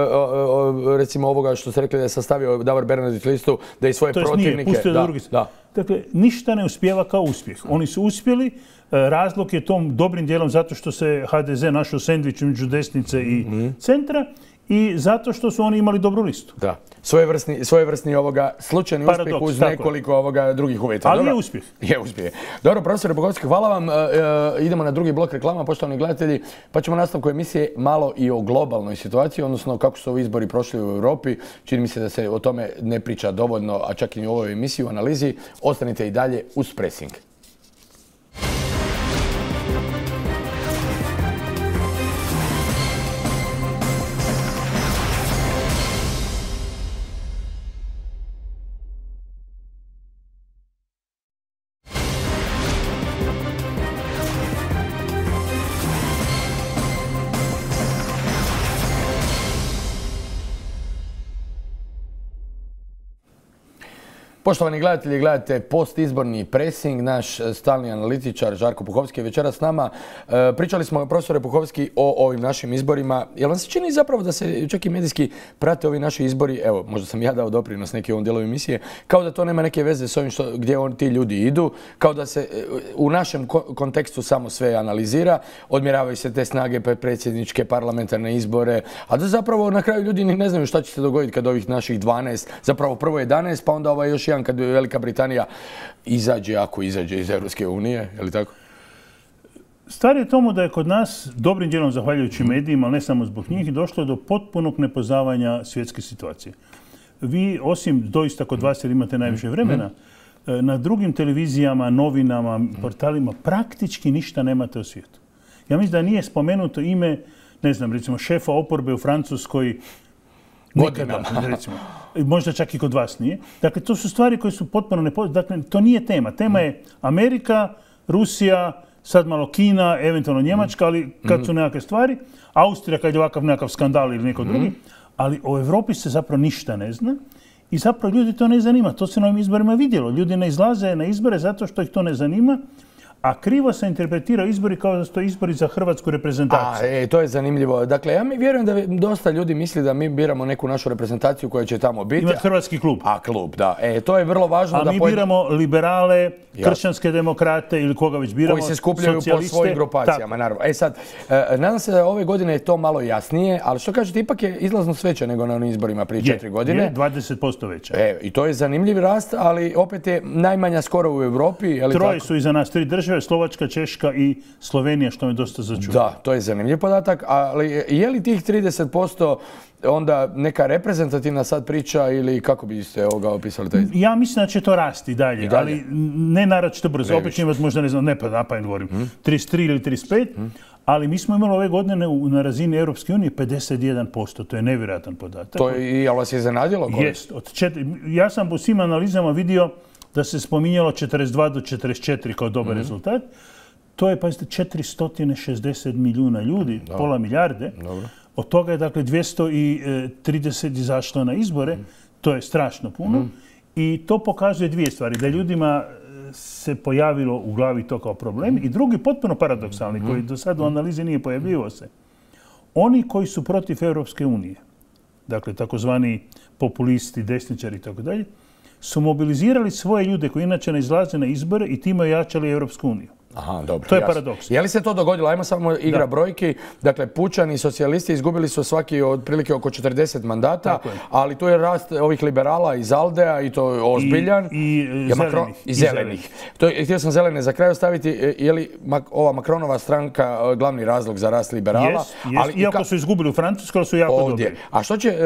A: recimo ovoga što ste rekli da je sastavio Davor Bernardić listu, da i svoje
B: to
A: protivnike...
B: Nije, pustio da, da drugi... Da. Dakle, ništa ne uspijeva kao uspjeh. Oni su uspjeli. Razlog je tom dobrim dijelom zato što se H D Z našao sendvič među desnice i mm-hmm. centra. I zato što su oni imali dobru listu. Da.
A: Svojevrsni, svojevrsni ovoga slučajni Paradoks, uspjeh uz nekoliko ovoga drugih uvjeta.
B: Ali
A: Dobro.
B: je uspjeh.
A: Je uspjeh. Dobro, profesor Bukovski, hvala vam. E, e, idemo na drugi blok reklama, poštovani gledatelji. Pa ćemo nastavku emisije malo i o globalnoj situaciji, odnosno kako su ovi izbori prošli u Europi. Čini mi se da se o tome ne priča dovoljno, a čak i u ovoj emisiji u analizi. Ostanite i dalje uz Pressing. Poštovani gledatelji, gledate postizborni presing. Naš stalni analitičar Žarko Puhovski je večeras s nama. Pričali smo, profesore Puhovski, o ovim našim izborima. Jel vam se čini zapravo da se čak i medijski prate ovi naši izbori, evo, možda sam ja dao doprinos neki u ovom dijelu emisije, kao da to nema neke veze s ovim što, gdje on, ti ljudi idu, kao da se u našem kontekstu samo sve analizira, odmjeravaju se te snage predsjedničke, parlamentarne izbore, a da zapravo na kraju ljudi ne znaju šta će se dogoditi kad ovih naših dvanaest, zapravo prvo jedanaest, pa onda ovaj još jedan kad Velika Britanija izađe, ako izađe iz Europske unije, je li tako?
B: Stvar je tomu da je kod nas, dobrim dijelom zahvaljujući medijima, ali ne samo zbog njih, došlo do potpunog nepoznavanja svjetske situacije. Vi, osim doista kod vas jer imate najviše vremena, na drugim televizijama, novinama, portalima praktički ništa nemate o svijetu. Ja mislim da nije spomenuto ime, ne znam, recimo šefa oporbe u Francuskoj, nikada, recimo. Možda čak i kod vas nije. Dakle, to su stvari koje su potpuno nepoznate. Dakle, to nije tema. Tema je Amerika, Rusija, sad malo Kina, eventualno Njemačka, ali kad su nekakve stvari, Austrija kad je ovakav nekakav skandal ili neko drugi, ali o Europi se zapravo ništa ne zna i zapravo ljudi to ne zanima. To se na ovim izborima vidjelo. Ljudi ne izlaze na izbore zato što ih to ne zanima, a krivo se interpretira izbori kao da su to izbori za hrvatsku reprezentaciju.
A: A, e, to je zanimljivo. Dakle, ja mi vjerujem da dosta ljudi misli da mi biramo neku našu reprezentaciju koja će tamo biti.
B: Ima hrvatski klub.
A: A, klub, da. E, to je vrlo važno.
B: A
A: da
B: mi biramo liberale, kršćanske demokrate ili koga već biramo,
A: koji se skupljaju po svojim grupacijama, naravno. E sad, nadam se da ove godine je to malo jasnije, ali što kažete, ipak je izlaznost veća nego na onim izborima prije četiri godine.
B: Je, dvadeset posto veća.
A: E, i to je zanimljiv rast, ali opet je najmanja skoro u Europi.
B: Troje su iza nas, tri države, Slovačka, Češka i Slovenija, što me dosta začuva.
A: Da, to je zanimljiv podatak, ali je li tih trideset posto onda neka reprezentativna sad priča ili kako biste ovoga opisali taj?
B: Ja mislim da će to rasti dalje, I dalje. ali ne naročito brzo. Opet će imati možda, ne znam, ne pa napamet govorim, hmm. trideset tri ili trideset pet, hmm. ali mi smo imali ove godine na razini Europske unije pedeset jedan posto. To je nevjerojatan podatak.
A: To je, i ali vas je iznenadilo?
B: Jest. Od četiri, ja sam po svim analizama vidio da se spominjalo četrdeset dva do četrdeset četiri kao dobar hmm. rezultat. To je, pazite, četiristo šezdeset milijuna ljudi, Dobro. pola milijarde. Dobro. Od toga je, dakle, dvjesto trideset izašlo na izbore. Mm. To je strašno puno. Mm. I to pokazuje dvije stvari. Da ljudima se pojavilo u glavi to kao problem. Mm. I drugi, potpuno paradoksalni, mm. koji do sada u analizi nije pojavljivo se. Oni koji su protiv Europske unije, dakle, takozvani populisti, desničari i tako dalje, su mobilizirali svoje ljude koji inače ne izlaze na izbore i time ojačali Europsku uniju.
A: Aha, dobro.
B: To je paradoks.
A: Je li se to dogodilo? Ajmo samo igra da. brojki. Dakle, pučani i socijalisti izgubili su svaki otprilike oko četrdeset mandata, ali tu je rast ovih liberala iz Aldea i to je ozbiljan.
B: I, i zelenih. Makro,
A: I zelenih. To je, htio sam zelene za kraj ostaviti. Je li ova Macronova stranka glavni razlog za rast liberala?
B: Jest, jest. Ali iako su izgubili u Francuskoj, ali su jako ovdje. dobri.
A: A što će...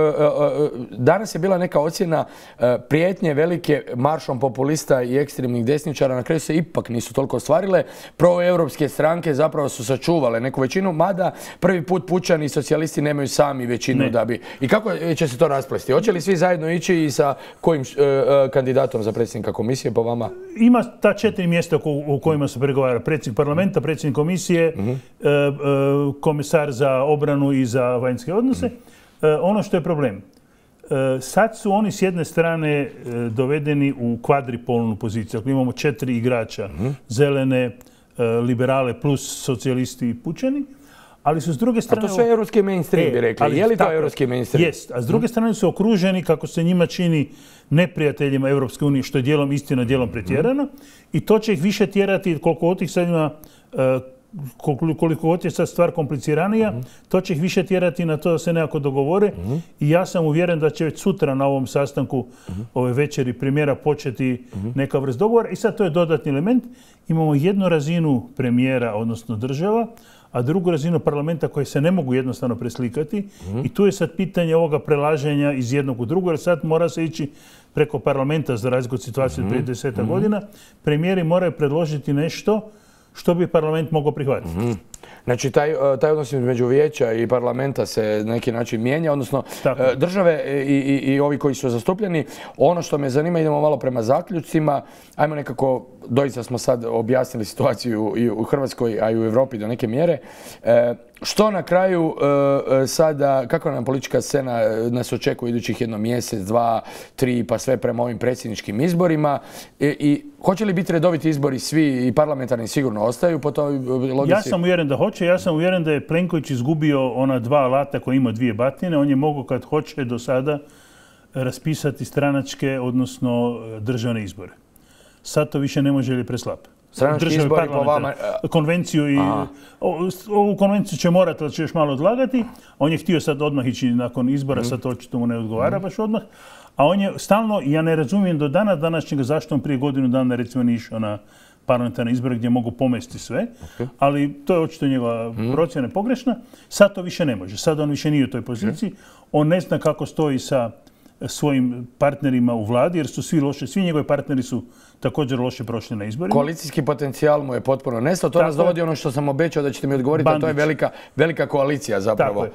A: Danas je bila neka ocjena prijetnje velike maršom populista i ekstremnih desničara. Na kraju se ipak nisu toliko ostvarile. Proeuropske stranke zapravo su sačuvale neku većinu, mada prvi put pučani i socijalisti nemaju sami većinu ne. da bi... I kako će se to rasplesti? Hoće li svi zajedno ići i sa kojim uh, kandidatom za predsjednika komisije po vama?
B: Ima ta četiri mjesta u kojima se pregovara. Predsjednik parlamenta, predsjednik komisije, uh-huh. uh, uh, komisar za obranu i za vanjske odnose. Uh-huh. Uh, ono što je problem. Sad su oni s jedne strane dovedeni u kvadripolnu poziciju. Dakle, imamo četiri igrača, mm-hmm. zelene, liberale plus socijalisti i pučani, ali su s druge strane...
A: A to sve europski mainstream bi rekli. E, je li to europski mainstream?
B: Jest. A s druge strane su okruženi, kako se njima čini, neprijateljima Europske unije, što je dijelom istina, dijelom pretjerano. Mm-hmm. I to će ih više tjerati, koliko od tih sad ima... koliko god je sad stvar kompliciranija, mm-hmm. to će ih više tjerati na to da se nekako dogovore. Mm-hmm. I ja sam uvjeren da će već sutra na ovom sastanku mm-hmm. ove večeri premijera početi mm-hmm. neka vrst dogovora. I sad to je dodatni element. Imamo jednu razinu premijera, odnosno država, a drugu razinu parlamenta koje se ne mogu jednostavno preslikati. Mm-hmm. I tu je sad pitanje ovoga prelaženja iz jednog u drugo, jer sad mora se ići preko parlamenta za razliku od situacije mm-hmm. prije deseta mm-hmm. godina. Premijeri moraju predložiti nešto što bi parlament mogao prihvatiti. Mm-hmm.
A: Znači, taj, taj odnos između vijeća i parlamenta se na neki način mijenja, odnosno Tako. države i, i, i ovi koji su zastupljeni. Ono što me zanima, idemo malo prema zaključcima. Ajmo nekako, doista smo sad objasnili situaciju i u Hrvatskoj, a i u Europi do neke mjere. E, Što na kraju sada, kako nam politička scena nas očekuje idućih jedno mjesec, dva, tri, pa sve prema ovim predsjedničkim izborima i hoće li biti redoviti izbori svi i parlamentarni sigurno ostaju po toj logici?
B: Ja sam uvjeren da hoće, ja sam uvjeren da je Plenković izgubio ona dva alata koji ima dvije batine, on je mogao kad hoće do sada raspisati stranačke, odnosno državne izbore. Sad to više ne može ili preslab.
A: Stranački izbori po vama...
B: Konvenciju i... Ovu konvenciju će morati, ali će još malo odlagati. On je htio sad odmah ići nakon izbora, sad to očito mu ne odgovara baš odmah. A on je stalno, ja ne razumijem do dana današnjega zašto on prije godinu dana recimo nije išao na parlamentarne izbore gdje mogu pomesti sve, ali to je očito njegova procjena pogrešna. Sad to više ne može. Sad on više nije u toj poziciji. On ne zna kako stoji sa svojim partnerima u vladi, jer su svi loše, svi njegovi partneri su također loše prošli na izborima.
A: Koalicijski potencijal mu je potpuno nestao. To nas dovodi ono što sam obećao da ćete mi odgovoriti, a to je velika, velika koalicija zapravo.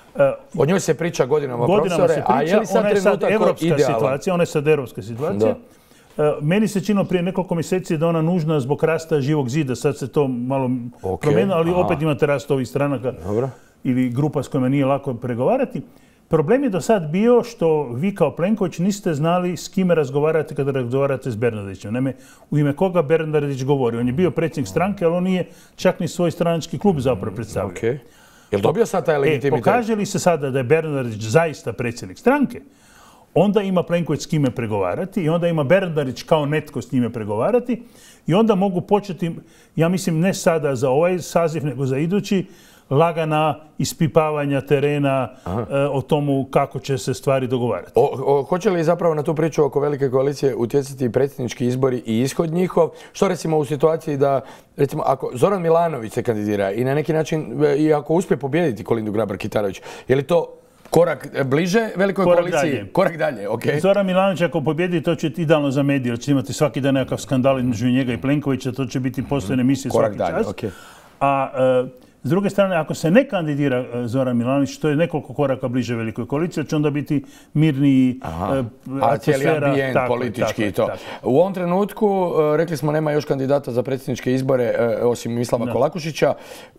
A: O njoj se priča godinama, profesore, a je li sad trenutak idealan?
B: Situacija, ona je sad europska situacija. Meni se činilo prije nekoliko mjeseci da ona nužna zbog rasta Živog zida. Sad se to malo promijenilo, ali opet imate rast ovih stranaka ili grupa s kojima nije lako pregovarati. Problem je do sad bio što vi kao Plenković niste znali s kime razgovarate kada razgovarate s Bernardićem. Naime, u ime koga Bernardić govori. On je bio predsjednik stranke, ali on nije čak ni svoj stranački klub zapravo predstavljao.
A: Okay. Je li dobio sad taj legitimitet?
B: Pokaže li se sada da je Bernardić zaista predsjednik stranke, onda ima Plenković s kime pregovarati i onda ima Bernardić kao netko s njime pregovarati i onda mogu početi, ja mislim ne sada za ovaj saziv, nego za idući, lagana ispipavanja terena e, o tomu kako će se stvari dogovarati.
A: O, o, hoće li zapravo na tu priču oko velike koalicije utjecati predsjednički izbori i ishod njihov? Što recimo u situaciji da, recimo, ako Zoran Milanović se kandidira i na neki način, i ako uspije pobijediti Kolindu Grabar-Kitarović, je li to korak bliže velikoj
B: korak
A: koaliciji?
B: Dalje.
A: Korak dalje, ok.
B: Zoran Milanović ako pobjedi, to će idealno za medije, jer će imati svaki dan nekakav skandal između njega i Plenkovića, to će biti postojne emisije svaki
A: dalje,
B: čas.
A: Okay.
B: A e, s druge strane, ako se ne kandidira Zoran Milanović, to je nekoliko koraka bliže velikoj koaliciji, će onda biti mirniji atmosfera.
A: A cijeli ambijent politički i to. U ovom trenutku, rekli smo, nema još kandidata za predsjedničke izbore osim Mislava Kolakušića.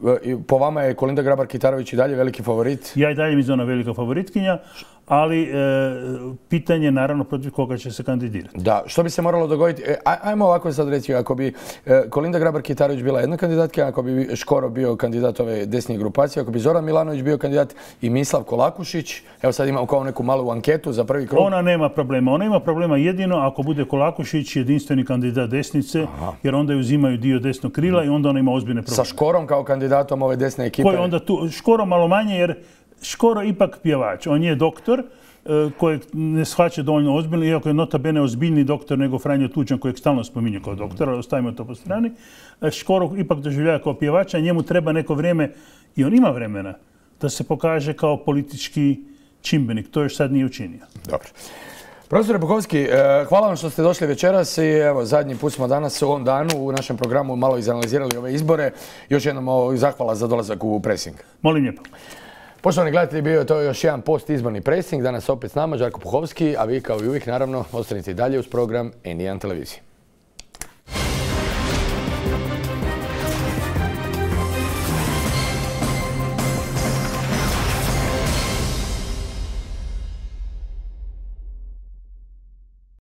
A: Po vama je Kolinda Grabar-Kitarović i dalje veliki favorit?
B: Ja i dalje mislim ona velika favoritkinja, ali e, pitanje je naravno protiv koga će se kandidirati.
A: Da, što bi se moralo dogoditi? E, ajmo ovako sad reći, ako bi e, Kolinda Grabar-Kitarović bila jedna kandidatkinja, ako bi Škoro bio kandidat ove desnije grupacije, ako bi Zoran Milanović bio kandidat i Mislav Kolakušić, evo sad imamo kao neku malu anketu za prvi krug.
B: Ona nema problema. Ona ima problema jedino ako bude Kolakušić jedinstveni kandidat desnice, aha, jer onda je uzimaju dio desnog krila i onda ona ima ozbiljne probleme.
A: Sa Škorom kao kandidatom ove desne ekipe?
B: Koji onda tu, Škoro malo manje jer Škoro ipak pjevač. On je doktor kojeg ne shvaća dovoljno ozbiljno, iako je nota bene ozbiljni doktor nego Franjo Tuđman kojeg stalno spominje kao doktor, ali ostavimo to po strani. Škoro ipak doživljava kao pjevača, njemu treba neko vrijeme, i on ima vremena, da se pokaže kao politički čimbenik. To još sad nije učinio.
A: Dobro. Profesore Bukovski, hvala vam što ste došli večeras i evo, zadnji put smo danas u ovom danu u našem programu malo izanalizirali ove izbore. Još jednom zahvala za dolazak u Pressing.
B: Molim lijepo.
A: Poštovani gledatelji, bio je to još jedan postizborni Pressing. Danas opet s nama Žarko Puhovski, a vi kao i uvijek naravno ostanite i dalje uz program N jedan televizije.